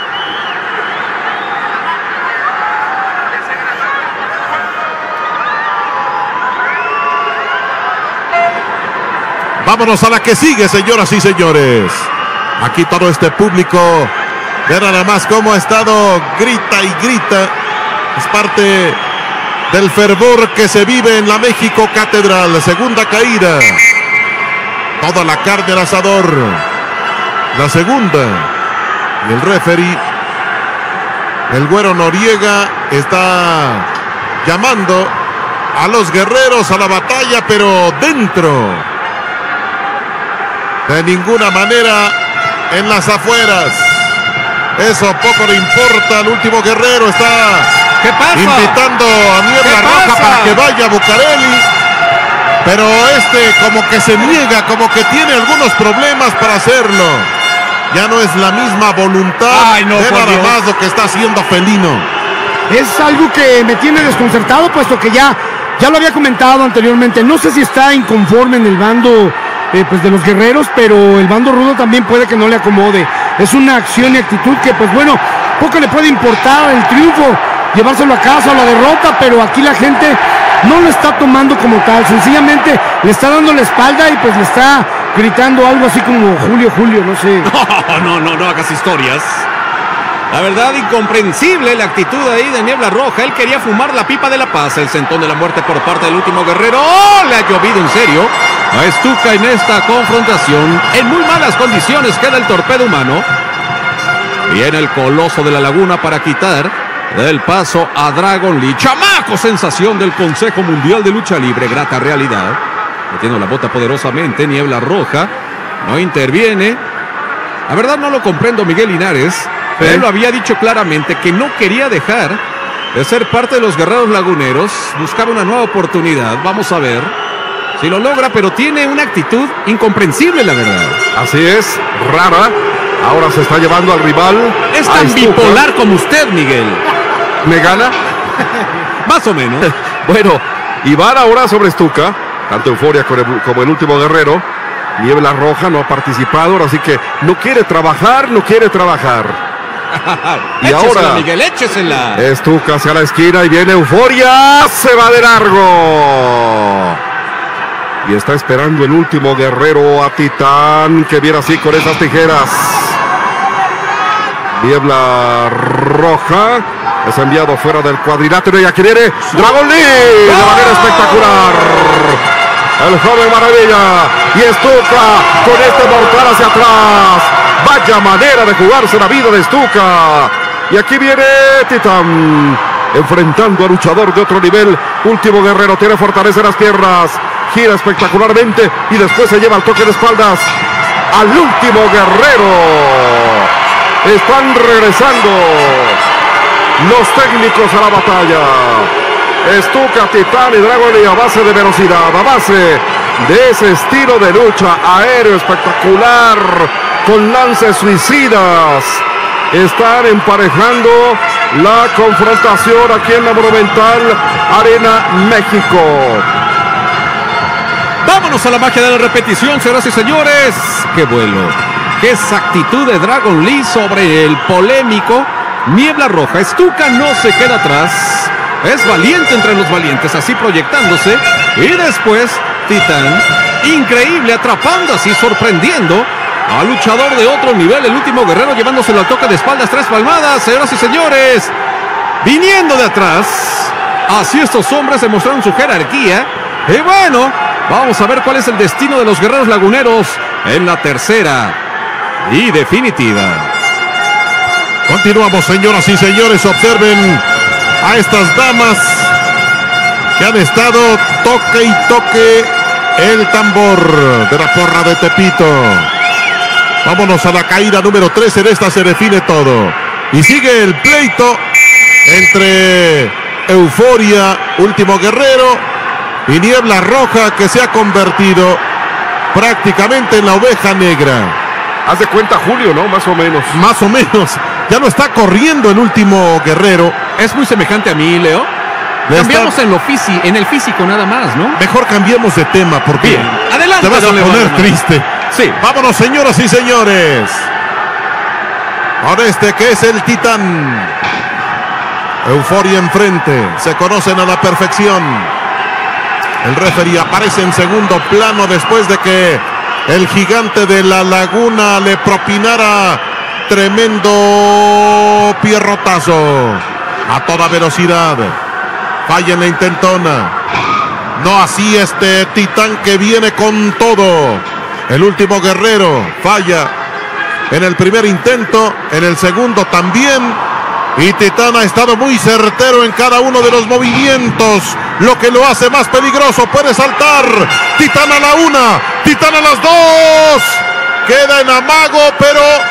Vámonos a la que sigue, señoras y señores. Aquí todo este público, vean nada más cómo ha estado, grita y grita. Es parte del fervor que se vive en la México Catedral. Segunda caída. Toda la carne al asador. La segunda. Y el referee, el Güero Noriega, está llamando a los guerreros a la batalla, pero dentro. De ninguna manera en las afueras. Eso poco le importa. El último guerrero está ¿Qué pasa? Invitando a Niebla Roja pasa? para que vaya a Bucareli. Pero este como que se niega, como que tiene algunos problemas para hacerlo. Ya no es la misma voluntad. Ay, no, de por nada Dios. más lo que está haciendo Felino. Es algo que me tiene desconcertado, puesto que ya, ya lo había comentado anteriormente. No sé si está inconforme en el bando eh, pues de los guerreros, pero el bando rudo también puede que no le acomode. Es una acción y actitud que, pues bueno, poco le puede importar el triunfo, llevárselo a casa o la derrota, pero aquí la gente no lo está tomando como tal. Sencillamente le está dando la espalda y pues le está gritando algo así como Julio, Julio, no sé. No, no, no, no hagas historias. La verdad, incomprensible la actitud ahí de Niebla Roja. Él quería fumar la pipa de la paz, el centón de la muerte por parte del último guerrero. ¡Oh! Le ha llovido en serio a Stuka en esta confrontación. En muy malas condiciones queda el torpedo humano. Viene el coloso de la laguna para quitar del paso a Dragon Lee. Chamaco, sensación del Consejo Mundial de Lucha Libre. Grata realidad. Metiendo la bota poderosamente. Niebla Roja no interviene. La verdad no lo comprendo, Miguel Linares. Pero él lo había dicho claramente que no quería dejar de ser parte de los guerreros laguneros. Buscaba una nueva oportunidad. Vamos a ver si lo logra, pero tiene una actitud incomprensible, la verdad. Así es, rara. Ahora se está llevando al rival. Es a tan Stuka. bipolar como usted, Miguel. ¿Me gana? Más o menos. Bueno, y van ahora sobre Stuka. Tanto Euforia como el, como el último guerrero. Niebla Roja no ha participado, ahora sí que no quiere trabajar, no quiere trabajar. Y Échesela, ahora Miguel, échesela. Stuka hacia la esquina y viene Euforia. Se va de largo. Y está esperando el último guerrero a Titán, que viene así con esas tijeras. Niebla Roja es enviado fuera del cuadrilátero y aquí viene Dragon Lee de manera espectacular. El joven maravilla y Stuka con este mortal hacia atrás. Vaya manera de jugarse la vida de Stuka. Y aquí viene Titán enfrentando a luchador de otro nivel. Último guerrero, tiene fortaleza en las piernas. Gira espectacularmente y después se lleva el toque de espaldas al último guerrero. Están regresando los técnicos a la batalla. Stuka, Titán y Dragon Lee a base de velocidad, a base de ese estilo de lucha aéreo espectacular con lances suicidas. Están emparejando la confrontación aquí en la Monumental Arena México. Vámonos a la magia de la repetición, señoras y señores. ¡Qué vuelo! ¡Qué exactitud de Dragon Lee sobre el polémico Niebla Roja! Stuka no se queda atrás. Es valiente entre los valientes, así proyectándose. Y después, Titán, increíble, atrapando así, sorprendiendo al luchador de otro nivel, el último guerrero, llevándoselo al toque de espaldas, tres palmadas, señoras y señores. Viniendo de atrás. Así estos hombres demostraron su jerarquía. Y bueno, vamos a ver cuál es el destino de los guerreros laguneros en la tercera y definitiva. Continuamos, señoras y señores. Observen a estas damas que han estado toque y toque el tambor de la porra de Tepito. Vámonos a la caída número trece. En esta se define todo. Y sigue el pleito entre Euforia, último guerrero, y Niebla Roja, que se ha convertido prácticamente en la oveja negra. Haz de cuenta, Julio, ¿no? Más o menos. Más o menos. Ya no está corriendo el último guerrero. Es muy semejante a mí, Leo. Le Cambiamos está... en lo físico, en el físico nada más, ¿no? Mejor cambiemos de tema porque Bien. Adelante, te vas a don poner Leonardo. triste. Sí. Vámonos, señoras y señores. Con este que es el Titán. Euforia enfrente. Se conocen a la perfección. El referee aparece en segundo plano después de que el gigante de la laguna le propinara tremendo pierrotazo a toda velocidad. Falla en la intentona. No así este Titán que viene con todo. El último guerrero falla en el primer intento, en el segundo también. Y Titán ha estado muy certero en cada uno de los movimientos, lo que lo hace más peligroso. Puede saltar. Titán a la una, Titán a las dos. Queda en amago, pero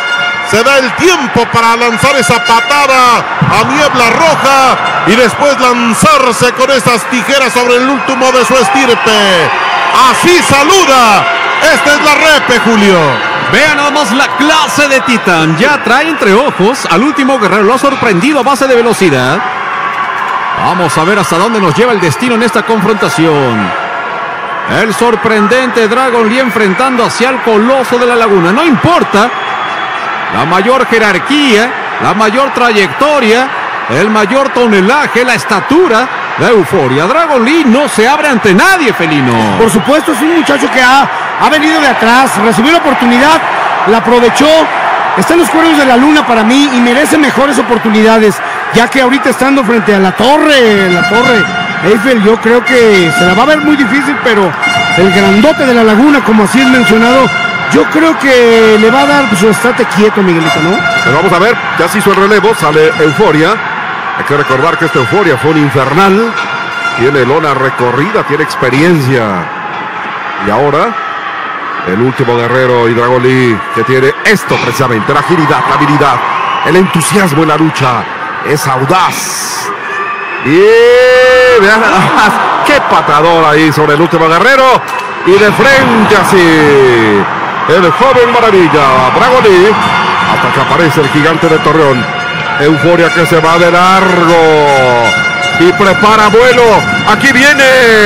Se da el tiempo para lanzar esa patada a Niebla Roja y después lanzarse con esas tijeras sobre el último de su estirpe. Así saluda. Esta es la repe, Julio. Vean nada más la clase de Titán. Ya trae entre ojos al último guerrero. Lo ha sorprendido a base de velocidad. Vamos a ver hasta dónde nos lleva el destino en esta confrontación. El sorprendente Dragon Lee enfrentando hacia el Coloso de la Laguna. No importa la mayor jerarquía, la mayor trayectoria, el mayor tonelaje, la estatura, la euforia. Dragon Lee no se abre ante nadie, felino. Por supuesto, es un muchacho que ha, ha venido de atrás, recibió la oportunidad, la aprovechó. Está en los cuernos de la luna para mí y merece mejores oportunidades, ya que ahorita estando frente a la torre, la torre Eiffel, yo creo que se la va a ver muy difícil, pero el grandote de la laguna, como así es mencionado, yo creo que le va a dar su estate quieto, Miguelito, ¿no? Pero vamos a ver, ya se hizo el relevo, sale Euforia. Hay que recordar que esta Euforia fue un infernal. Tiene lona recorrida, tiene experiencia. Y ahora, el último guerrero y Dragon Lee, que tiene esto precisamente, la agilidad, la habilidad, el entusiasmo en la lucha. Es audaz. Y vean nada más, qué patador ahí sobre el último guerrero. Y de frente así, el joven maravilla, Dragon Lee, hasta que aparece el gigante de Torreón. Euforia que se va de largo y prepara vuelo. Aquí viene.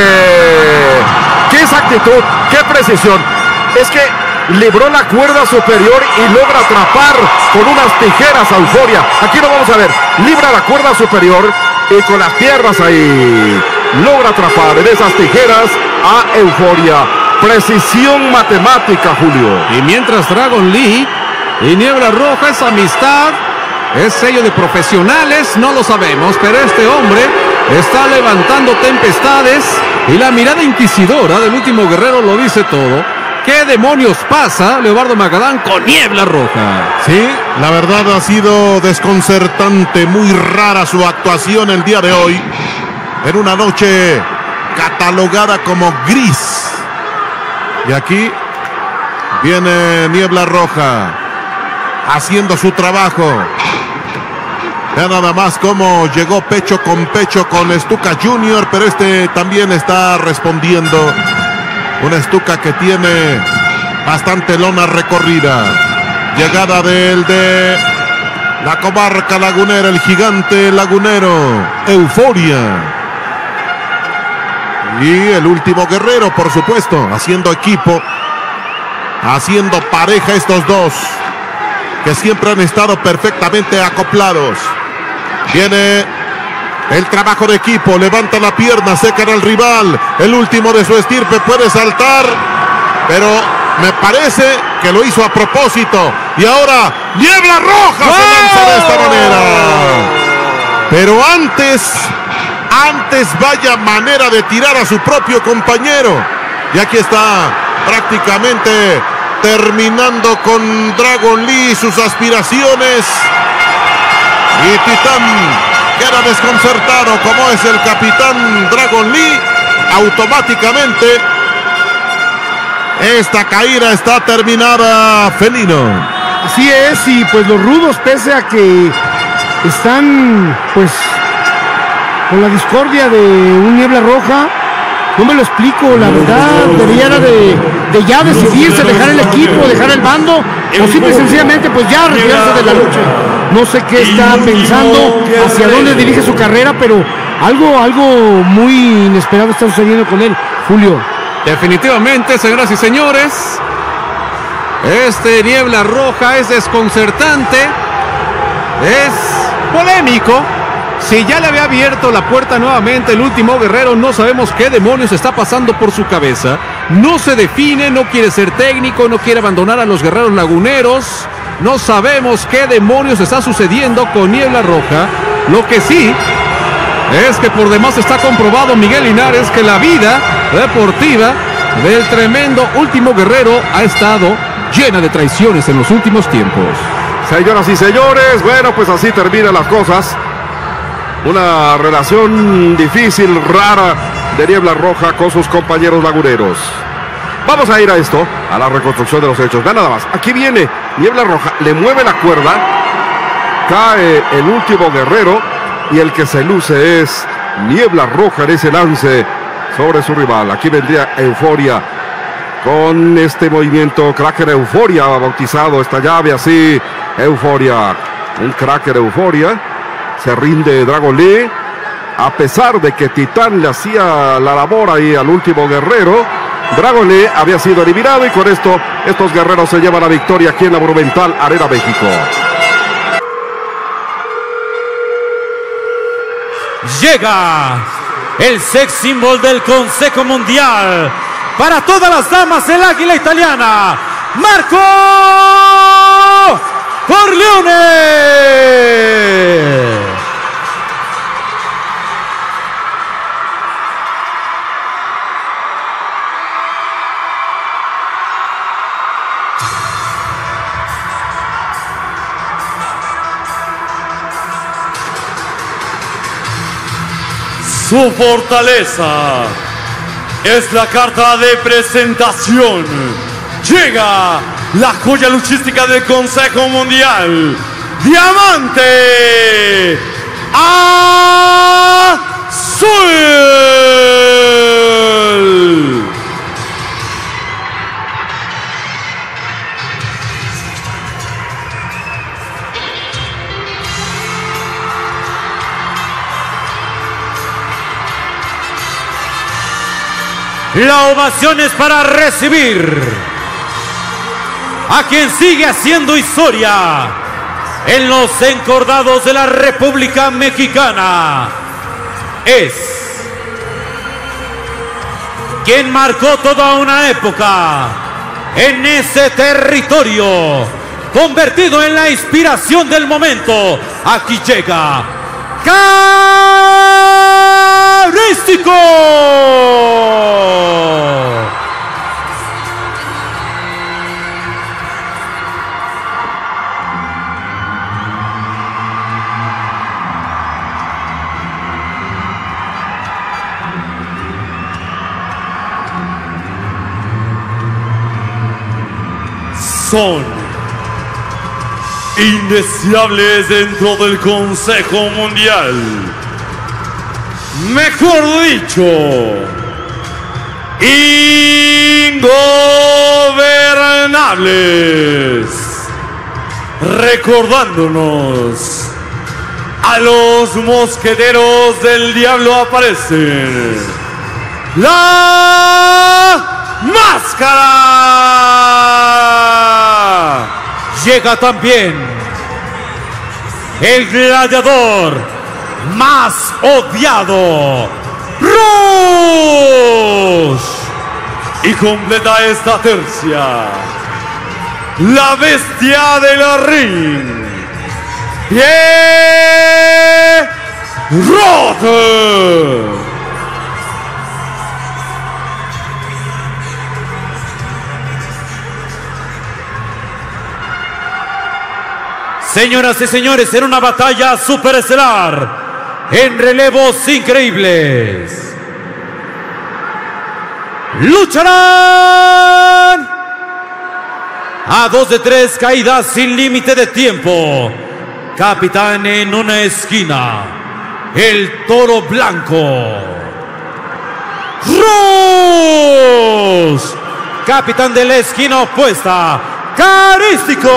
¡Qué exactitud! ¡Qué precisión! Es que libró la cuerda superior y logra atrapar con unas tijeras a Euforia. Aquí lo vamos a ver. Libra la cuerda superior y con las piernas ahí logra atrapar en esas tijeras a Euforia. Precisión matemática, Julio. Y mientras Dragon Lee y Niebla Roja es amistad, es sello de profesionales, no lo sabemos, pero este hombre está levantando tempestades y la mirada inquisidora del último guerrero lo dice todo. ¿Qué demonios pasa, Leobardo Magadán, con Niebla Roja? Sí, la verdad ha sido desconcertante, muy rara su actuación el día de hoy, en una noche catalogada como gris. Y aquí viene Niebla Roja haciendo su trabajo. Vean nada más cómo llegó pecho con pecho con Stuka Junior, pero este también está respondiendo. Una Stuka que tiene bastante lona recorrida. Llegada del de la comarca lagunera, el gigante lagunero, Euforia. Y el último guerrero, por supuesto, haciendo equipo, haciendo pareja estos dos, que siempre han estado perfectamente acoplados. Viene el trabajo de equipo, levanta la pierna, secan al rival. El último de su estirpe puede saltar, pero me parece que lo hizo a propósito. Y ahora Niebla Roja ¡oh! Se lanza de esta manera. Pero antes, antes vaya manera de tirar a su propio compañero. Y aquí está prácticamente terminando con Dragon Lee sus aspiraciones. Y Titán queda desconcertado, como es el capitán Dragon Lee. Automáticamente esta caída está terminada, felino. Así es, y pues los rudos, pese a que están pues con la discordia de un Niebla Roja, no me lo explico, la verdad, debería de, de ya decidirse, dejar el equipo, dejar el bando, o simple y sencillamente pues ya retirarse de la lucha. No sé qué está pensando, hacia dónde dirige su carrera, pero algo, algo muy inesperado está sucediendo con él, Julio. Definitivamente, señoras y señores, este Niebla Roja es desconcertante, es polémico. Si ya le había abierto la puerta nuevamente el último guerrero, no sabemos qué demonios está pasando por su cabeza. No se define, no quiere ser técnico, no quiere abandonar a los guerreros laguneros. No sabemos qué demonios está sucediendo con Niebla Roja. Lo que sí es que por demás está comprobado, Miguel Linares, que la vida deportiva del tremendo último guerrero ha estado llena de traiciones en los últimos tiempos. Señoras y señores, bueno, pues así terminan las cosas. Una relación difícil, rara, de Niebla Roja con sus compañeros laguneros. Vamos a ir a esto, a la reconstrucción de los hechos. Vean nada más, aquí viene Niebla Roja le mueve la cuerda, cae el último guerrero y el que se luce es Niebla Roja en ese lance sobre su rival. Aquí vendría Euforia con este movimiento. Cracker Euforia ha bautizado esta llave así. Euforia, un Cracker Euforia. Se rinde Dragon Lee. A pesar de que Titán le hacía la labor ahí al último guerrero, Dragon Lee había sido eliminado y con esto estos guerreros se llevan la victoria aquí en la Monumental Arena México. Llega el sex symbol del Consejo Mundial para todas las damas, el águila italiana, Marco Corleone. Su fortaleza es la carta de presentación. Llega la joya luchística del Consejo Mundial, Diamante Azul. La ovación es para recibir a quien sigue haciendo historia en los encordados de la República Mexicana. Es quien marcó toda una época en ese territorio, convertido en la inspiración del momento. Aquí llega Carístico. Son indeseables dentro del Consejo Mundial. Mejor dicho, ingobernables. Recordándonos a los mosqueteros del diablo aparecen la Máscara. Llega también el gladiador más odiado, Rush. Y completa esta tercia la bestia de la ring, Pierrot. Señoras y señores, en una batalla superestelar, en relevos increíbles, lucharán a dos de tres caídas sin límite de tiempo. Capitán en una esquina, el Toro Blanco, Rush. Capitán de la esquina opuesta, Carístico.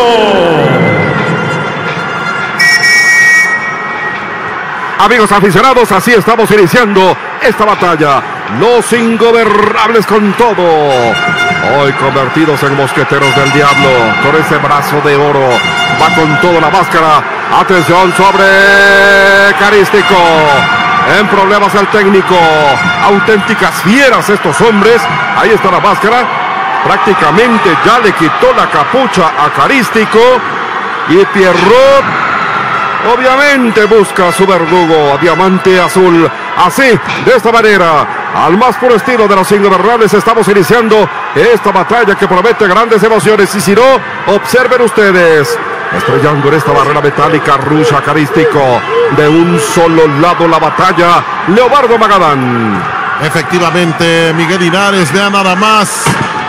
Amigos aficionados, así estamos iniciando esta batalla. Los ingobernables con todo. Hoy convertidos en mosqueteros del diablo. Con ese brazo de oro. Va con todo la Máscara. Atención sobre Carístico. En problemas el técnico. Auténticas fieras estos hombres. Ahí está la Máscara. Prácticamente ya le quitó la capucha a Carístico. Y Pierrot obviamente busca a su verdugo, Diamante Azul. Así, de esta manera, al más puro estilo de los ingobernables, estamos iniciando esta batalla que promete grandes emociones. Y si no, observen ustedes, estrellando en esta barrera metálica, Rush Carístico. De un solo lado la batalla, Leobardo Magadán. Efectivamente, Miguel Linares, vea nada más.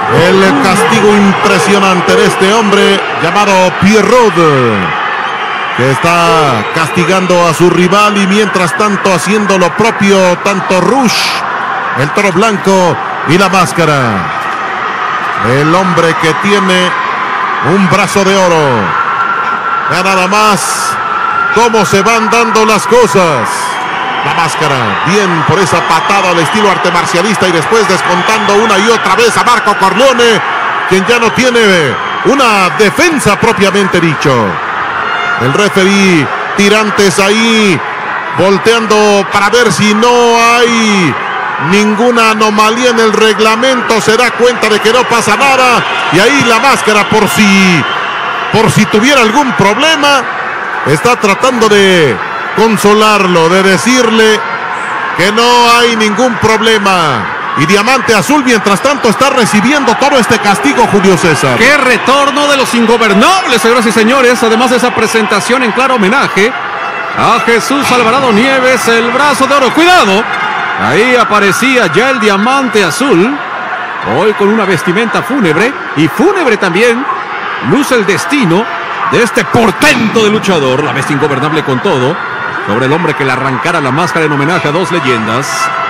El castigo impresionante de este hombre llamado Pierrot, que está castigando a su rival y mientras tanto haciendo lo propio tanto Rush, el Toro Blanco y la Máscara. El hombre que tiene un brazo de oro. Ya nada más cómo se van dando las cosas. La Máscara, bien por esa patada al estilo arte marcialista y después descontando una y otra vez a Marco Corleone, quien ya no tiene una defensa propiamente dicho. El referí Tirantes ahí volteando para ver si no hay ninguna anomalía en el reglamento, se da cuenta de que no pasa nada y ahí la Máscara por si por si tuviera algún problema está tratando de consolarlo, de decirle que no hay ningún problema. Y Diamante Azul, mientras tanto, está recibiendo todo este castigo, Julio César. ¡Qué retorno de los ingobernables, señoras y señores! Además de esa presentación en claro homenaje a Jesús Alvarado Nieves, el brazo de oro. ¡Cuidado! Ahí aparecía ya el Diamante Azul, hoy con una vestimenta fúnebre. Y fúnebre también luce el destino de este portento de luchador, la bestia ingobernable con todo, sobre el hombre que le arrancara la máscara en homenaje a dos leyendas.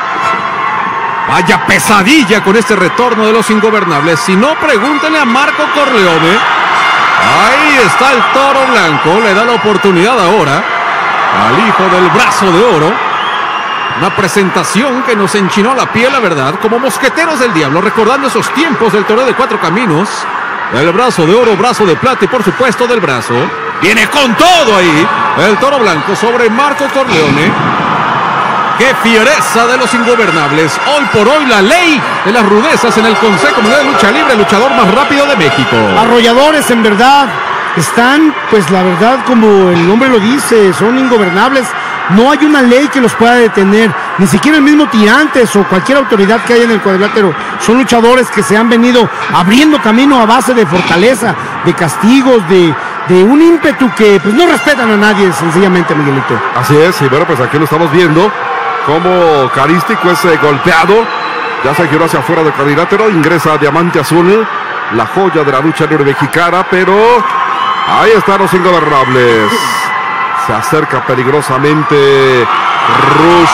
Vaya pesadilla con este retorno de los ingobernables. Si no, pregúntenle a Marco Corleone. Ahí está el Toro Blanco. Le da la oportunidad ahora al hijo del brazo de oro. Una presentación que nos enchinó la piel, la verdad, como mosqueteros del diablo, recordando esos tiempos del torneo de cuatro caminos. El brazo de oro, brazo de plata y por supuesto del brazo. Viene con todo ahí el Toro Blanco sobre Marco Corleone. ¡Qué fiereza de los ingobernables! Hoy por hoy la ley de las rudezas en el Consejo Mundial de Lucha Libre, el luchador más rápido de México. Arrolladores, en verdad. Están, pues la verdad, como el nombre lo dice, son ingobernables. No hay una ley que los pueda detener, ni siquiera el mismo Tirantes o cualquier autoridad que haya en el cuadrilátero. Son luchadores que se han venido abriendo camino a base de fortaleza, de castigos, de, de un ímpetu que pues no respetan a nadie, sencillamente, Miguelito. Así es, y bueno, pues aquí lo estamos viendo, como Carístico es eh, golpeado, ya se giró hacia afuera del cuadrilátero, ingresa Diamante Azul, la joya de la lucha libre mexicana, pero ahí están los ingobernables. Se acerca peligrosamente Rush.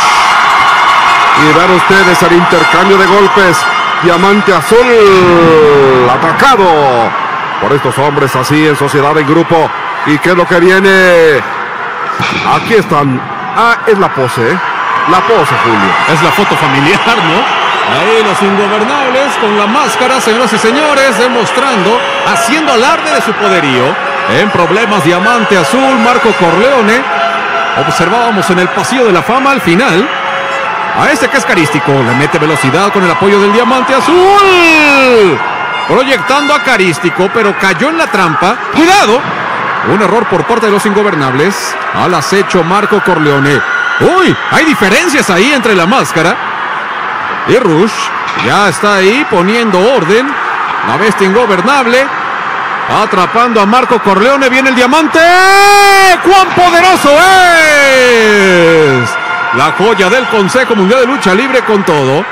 Y vean ustedes el intercambio de golpes. Diamante Azul atacado por estos hombres así en sociedad, en grupo. ¿Y qué es lo que viene? Aquí están. Ah, es la pose, ¿eh? La pose, Julio. Es la foto familiar, ¿no? Ahí los ingobernables con la máscara, señoras y señores, demostrando, haciendo alarde de su poderío. En problemas, Diamante Azul, Marco Corleone. Observábamos en el pasillo de la fama al final a este que es Carístico. Le mete velocidad con el apoyo del Diamante Azul. Proyectando a Carístico, pero cayó en la trampa. ¡Cuidado! Un error por parte de los ingobernables. Al acecho Marco Corleone. ¡Uy! Hay diferencias ahí entre la máscara y Rush. Ya está ahí poniendo orden. La bestia ingobernable. Atrapando a Marco Corleone. Viene el Diamante. ¡Cuán poderoso es! La joya del Consejo Mundial de Lucha Libre con todo.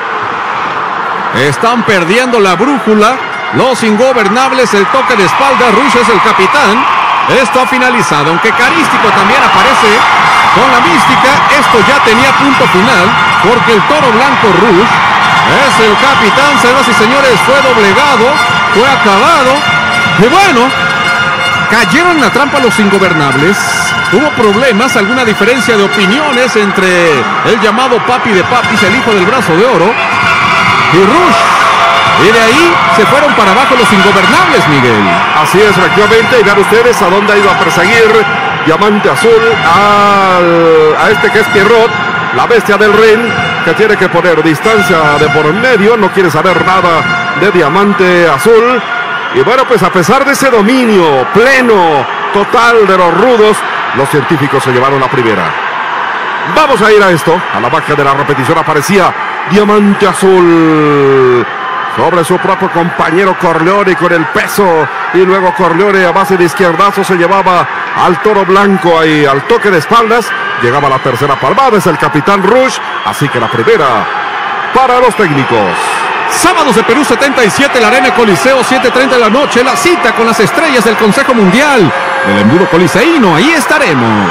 Están perdiendo la brújula los ingobernables. El toque de espalda. Rush es el capitán. Está finalizado. Aunque Carístico también aparece con la mística. Esto ya tenía punto final, porque el Toro Blanco Rush es el capitán. Señoras y señores, fue doblegado, fue acabado. Y bueno, cayeron en la trampa los ingobernables. Hubo problemas, alguna diferencia de opiniones entre el llamado Papi de Papis, el hijo del brazo de oro, y Rush. Y de ahí se fueron para abajo los ingobernables, Miguel. Así es, efectivamente. Y vean ustedes a dónde ha ido a perseguir Diamante Azul al, a este que es Pierrot, la bestia del ring, que tiene que poner distancia de por medio. No quiere saber nada de Diamante Azul. Y bueno, pues a pesar de ese dominio pleno, total de los rudos, los científicos se llevaron la primera. Vamos a ir a esto. A la baja de la repetición aparecía Diamante Azul sobre su propio compañero Corleone con el peso. Y luego Corleone a base de izquierdazo se llevaba al Toro Blanco ahí al toque de espaldas. Llegaba la tercera palmada, es el capitán Rush. Así que la primera para los técnicos. Sábados de Perú setenta y siete, la Arena Coliseo, siete treinta de la noche, la cita con las estrellas del Consejo Mundial, el embudo coliseíno, ahí estaremos.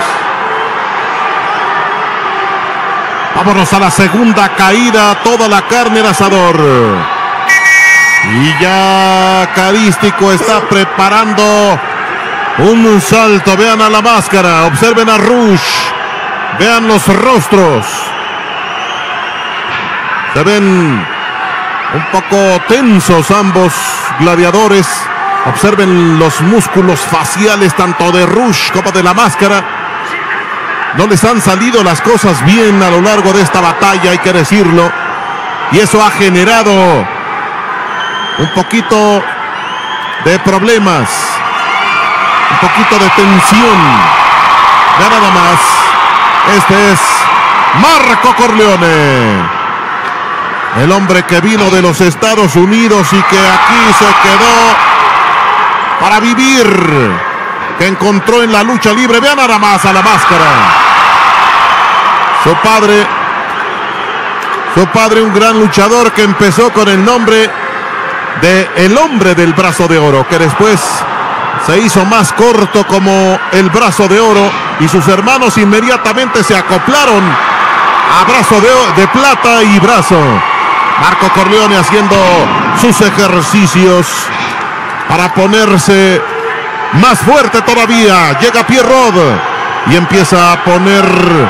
Vámonos a la segunda caída, toda la carne al asador. Y ya Carístico está preparando un salto. Vean a la máscara, observen a Rush, vean los rostros. Se ven un poco tensos ambos gladiadores. Observen los músculos faciales tanto de Rush como de la máscara. No les han salido las cosas bien a lo largo de esta batalla, hay que decirlo. Y eso ha generado un poquito de problemas, un poquito de tensión. Ya nada más. Este es Marco Corleone, el hombre que vino de los Estados Unidos y que aquí se quedó para vivir, que encontró en la lucha libre. Vean nada más a la máscara. Su padre, su padre un gran luchador que empezó con el nombre de el hombre del brazo de oro, que después se hizo más corto como el brazo de oro, y sus hermanos inmediatamente se acoplaron a brazo de, de plata y brazo. Marco Corleone haciendo sus ejercicios para ponerse más fuerte todavía. Llega Pierrot y empieza a poner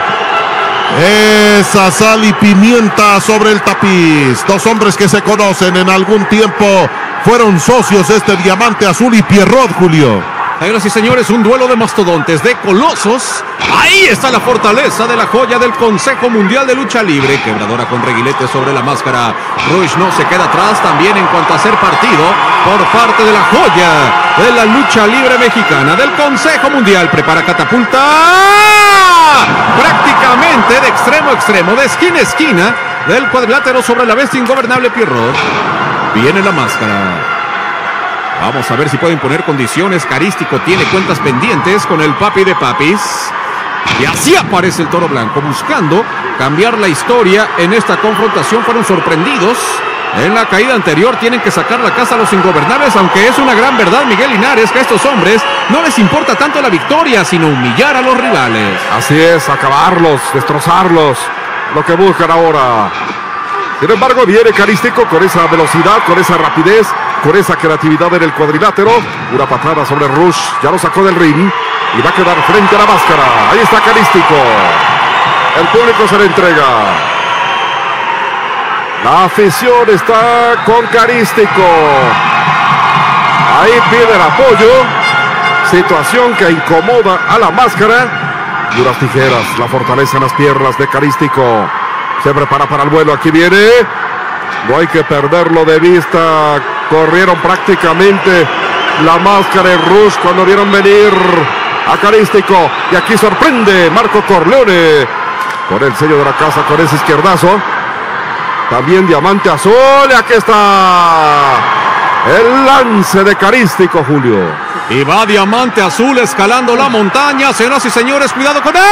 esa sal y pimienta sobre el tapiz. Dos hombres que se conocen, en algún tiempo fueron socios, este Diamante Azul y Pierrot, Julio. Señoras y señores, un duelo de mastodontes, de colosos. Ahí está la fortaleza de la joya del Consejo Mundial de Lucha Libre. Quebradora con reguilete sobre la máscara. Rush no se queda atrás también en cuanto a ser partido por parte de la joya de la lucha libre mexicana del Consejo Mundial. Prepara catapulta. Prácticamente de extremo a extremo, de esquina a esquina del cuadrilátero sobre la bestia ingobernable Pierrot. Viene la máscara. Vamos a ver si puede imponer condiciones. Carístico tiene cuentas pendientes con el papi de papis. Y así aparece el Toro Blanco buscando cambiar la historia en esta confrontación. Fueron sorprendidos en la caída anterior. Tienen que sacar la casa a los ingobernables, aunque es una gran verdad, Miguel Linares, que a estos hombres no les importa tanto la victoria, sino humillar a los rivales. Así es, acabarlos, destrozarlos, lo que buscan ahora. Sin embargo, viene Carístico con esa velocidad, con esa rapidez, con esa creatividad en el cuadrilátero. Una patada sobre Rush, ya lo sacó del ring y va a quedar frente a la máscara. Ahí está Carístico. El público se le entrega. La afición está con Carístico. Ahí pide el apoyo. Situación que incomoda a la máscara. Duras tijeras, la fortaleza en las piernas de Carístico. Se prepara para el vuelo, aquí viene. No hay que perderlo de vista. Corrieron prácticamente la máscara en Rush cuando vieron venir a Carístico. Y aquí sorprende Marco Corleone con el sello de la casa, con ese izquierdazo. También Diamante Azul. Y aquí está el lance de Carístico, Julio. Y va Diamante Azul escalando la montaña. Señoras y señores, cuidado con él.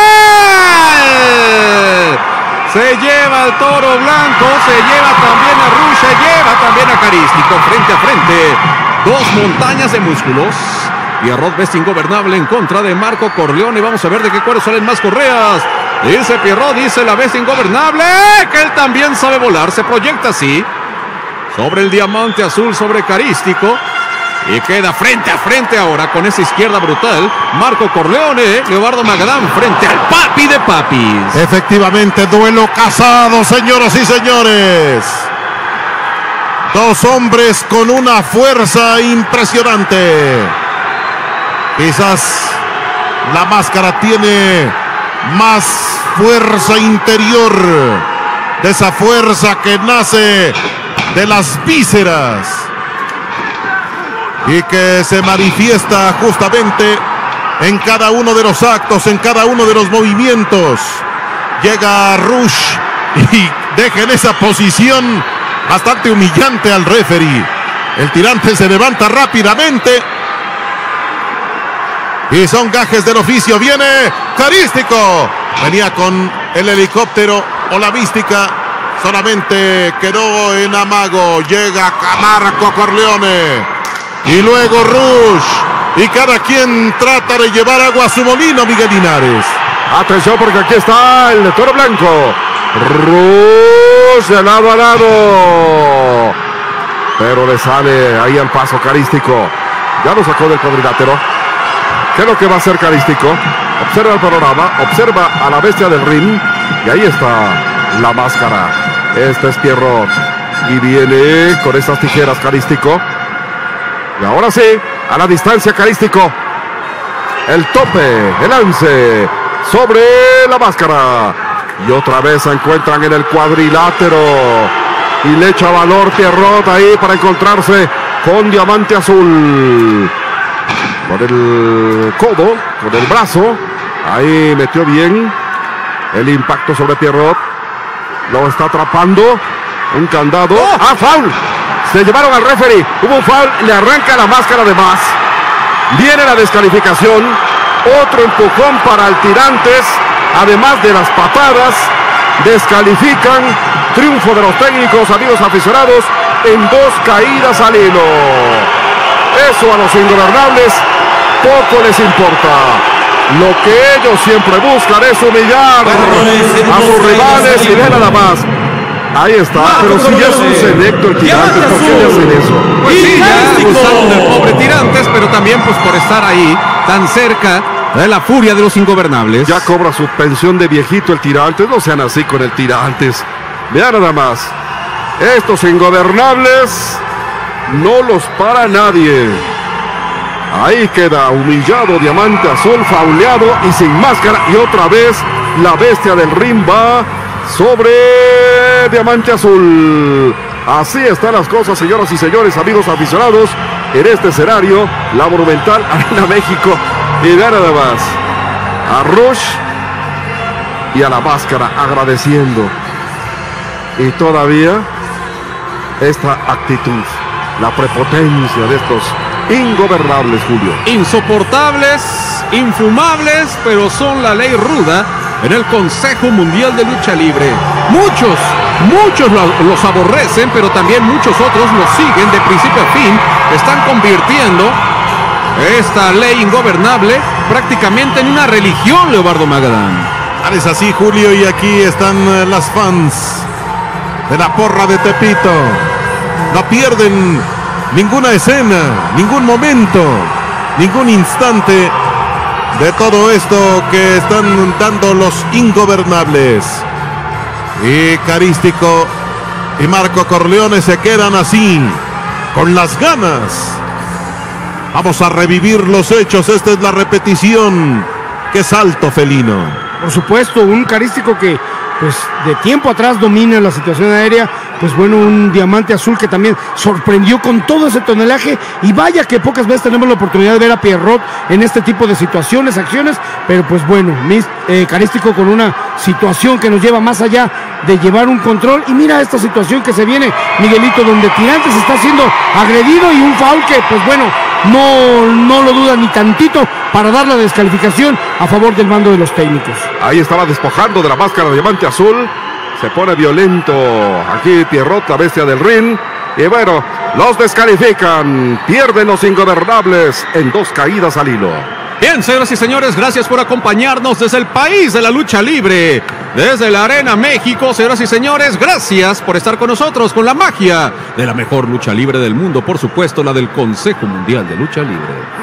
Se lleva al Toro Blanco, se lleva también a Rush, se lleva también a Carístico frente a frente. Dos montañas de músculos. Pierrot, bestia ingobernable en contra de Marco Corleone. Vamos a ver de qué cuero salen más correas. Dice Pierrot, dice la bestia ingobernable, que él también sabe volar. Se proyecta así sobre el Diamante Azul, sobre Carístico. Y queda frente a frente ahora con esa izquierda brutal. Marco Corleone, Leobardo Magadán frente al papi de papis. Efectivamente, duelo casado, señoras y señores. Dos hombres con una fuerza impresionante. Quizás la máscara tiene más fuerza interior, de esa fuerza que nace de las vísceras y que se manifiesta justamente en cada uno de los actos, en cada uno de los movimientos. Llega Rush y deja en esa posición bastante humillante al referee. El tirante se levanta rápidamente y son gajes del oficio. Viene Carístico. Venía con el helicóptero o la mística. Solamente quedó en amago. Llega Marco Corleone. Y luego Rush. Y cada quien trata de llevar agua a su molino, Miguel Linares. Atención porque aquí está el Toro Blanco. Rush de lado a lado. Pero le sale ahí al paso Carístico. Ya lo sacó del cuadrilátero. ¿Qué es lo que va a hacer Carístico? Observa el panorama, observa a la bestia del ring. Y ahí está la máscara. Este es Pierrot. Y viene con estas tijeras Carístico. Y ahora sí, a la distancia Carístico. El tope, el lance sobre la máscara. Y otra vez se encuentran en el cuadrilátero. Y le echa valor Pierrot ahí para encontrarse con Diamante Azul. Con el codo, con el brazo. Ahí metió bien el impacto sobre Pierrot. Lo está atrapando. Un candado. ¡Oh! ¡Ah, foul! Se llevaron al referee. Hubo un foul. Le arranca la máscara de más. Viene la descalificación. Otro empujón para el Tirantes. Además de las patadas. Descalifican. Triunfo de los técnicos, amigos aficionados. En dos caídas al hilo. Eso a los ingobernables poco les importa. Lo que ellos siempre buscan es humillar a sus rivales y ve nada más. Ahí está, pero si ya es un selecto el Tirantes, ¿por qué le hacen eso? Pues sí, ya abusaron del pobre Tirantes, pero también pues por estar ahí tan cerca de la furia de los ingobernables. Ya cobra su pensión de viejito el Tirantes, no sean así con el Tirantes. Vean nada más, estos ingobernables no los para nadie. Ahí queda humillado Diamante Azul, fauleado y sin máscara. Y otra vez la bestia del ring va sobre Diamante Azul. Así están las cosas, señoras y señores, amigos aficionados, en este escenario, la Monumental Arena México. Y vean nada más a Rush y a la máscara agradeciendo. Y todavía esta actitud, la prepotencia de estos ingobernables, Julio. Insoportables, infumables, pero son la ley ruda en el Consejo Mundial de Lucha Libre. Muchos, muchos lo- los aborrecen, pero también muchos otros los siguen de principio a fin. Están convirtiendo esta ley ingobernable prácticamente en una religión, Leobardo Magadán. Es así, Julio, y aquí están eh, las fans de la Porra de Tepito. No pierden ninguna escena, ningún momento, ningún instante de todo esto que están dando los ingobernables. Y Carístico y Marco Corleone se quedan así, con las ganas. Vamos a revivir los hechos, esta es la repetición. ¡Qué salto felino! Por supuesto, un Carístico que pues de tiempo atrás domina la situación aérea. Pues bueno, un Diamante Azul que también sorprendió con todo ese tonelaje. Y vaya que pocas veces tenemos la oportunidad de ver a Pierrot en este tipo de situaciones, acciones. Pero pues bueno, mis, eh, Carístico con una situación que nos lleva más allá de llevar un control. Y mira esta situación que se viene, Miguelito, donde Tirantes está siendo agredido y un foul que pues bueno, no, no lo duda ni tantito para dar la descalificación a favor del mando de los técnicos. Ahí estaba despojando de la máscara de Diamante Azul. Se pone violento aquí Pierrot, la bestia del ring. Y bueno, los descalifican. Pierden los ingobernables en dos caídas al hilo. Bien, señoras y señores, gracias por acompañarnos desde el país de la lucha libre, desde la Arena México. Señoras y señores, gracias por estar con nosotros con la magia de la mejor lucha libre del mundo, por supuesto, la del Consejo Mundial de Lucha Libre.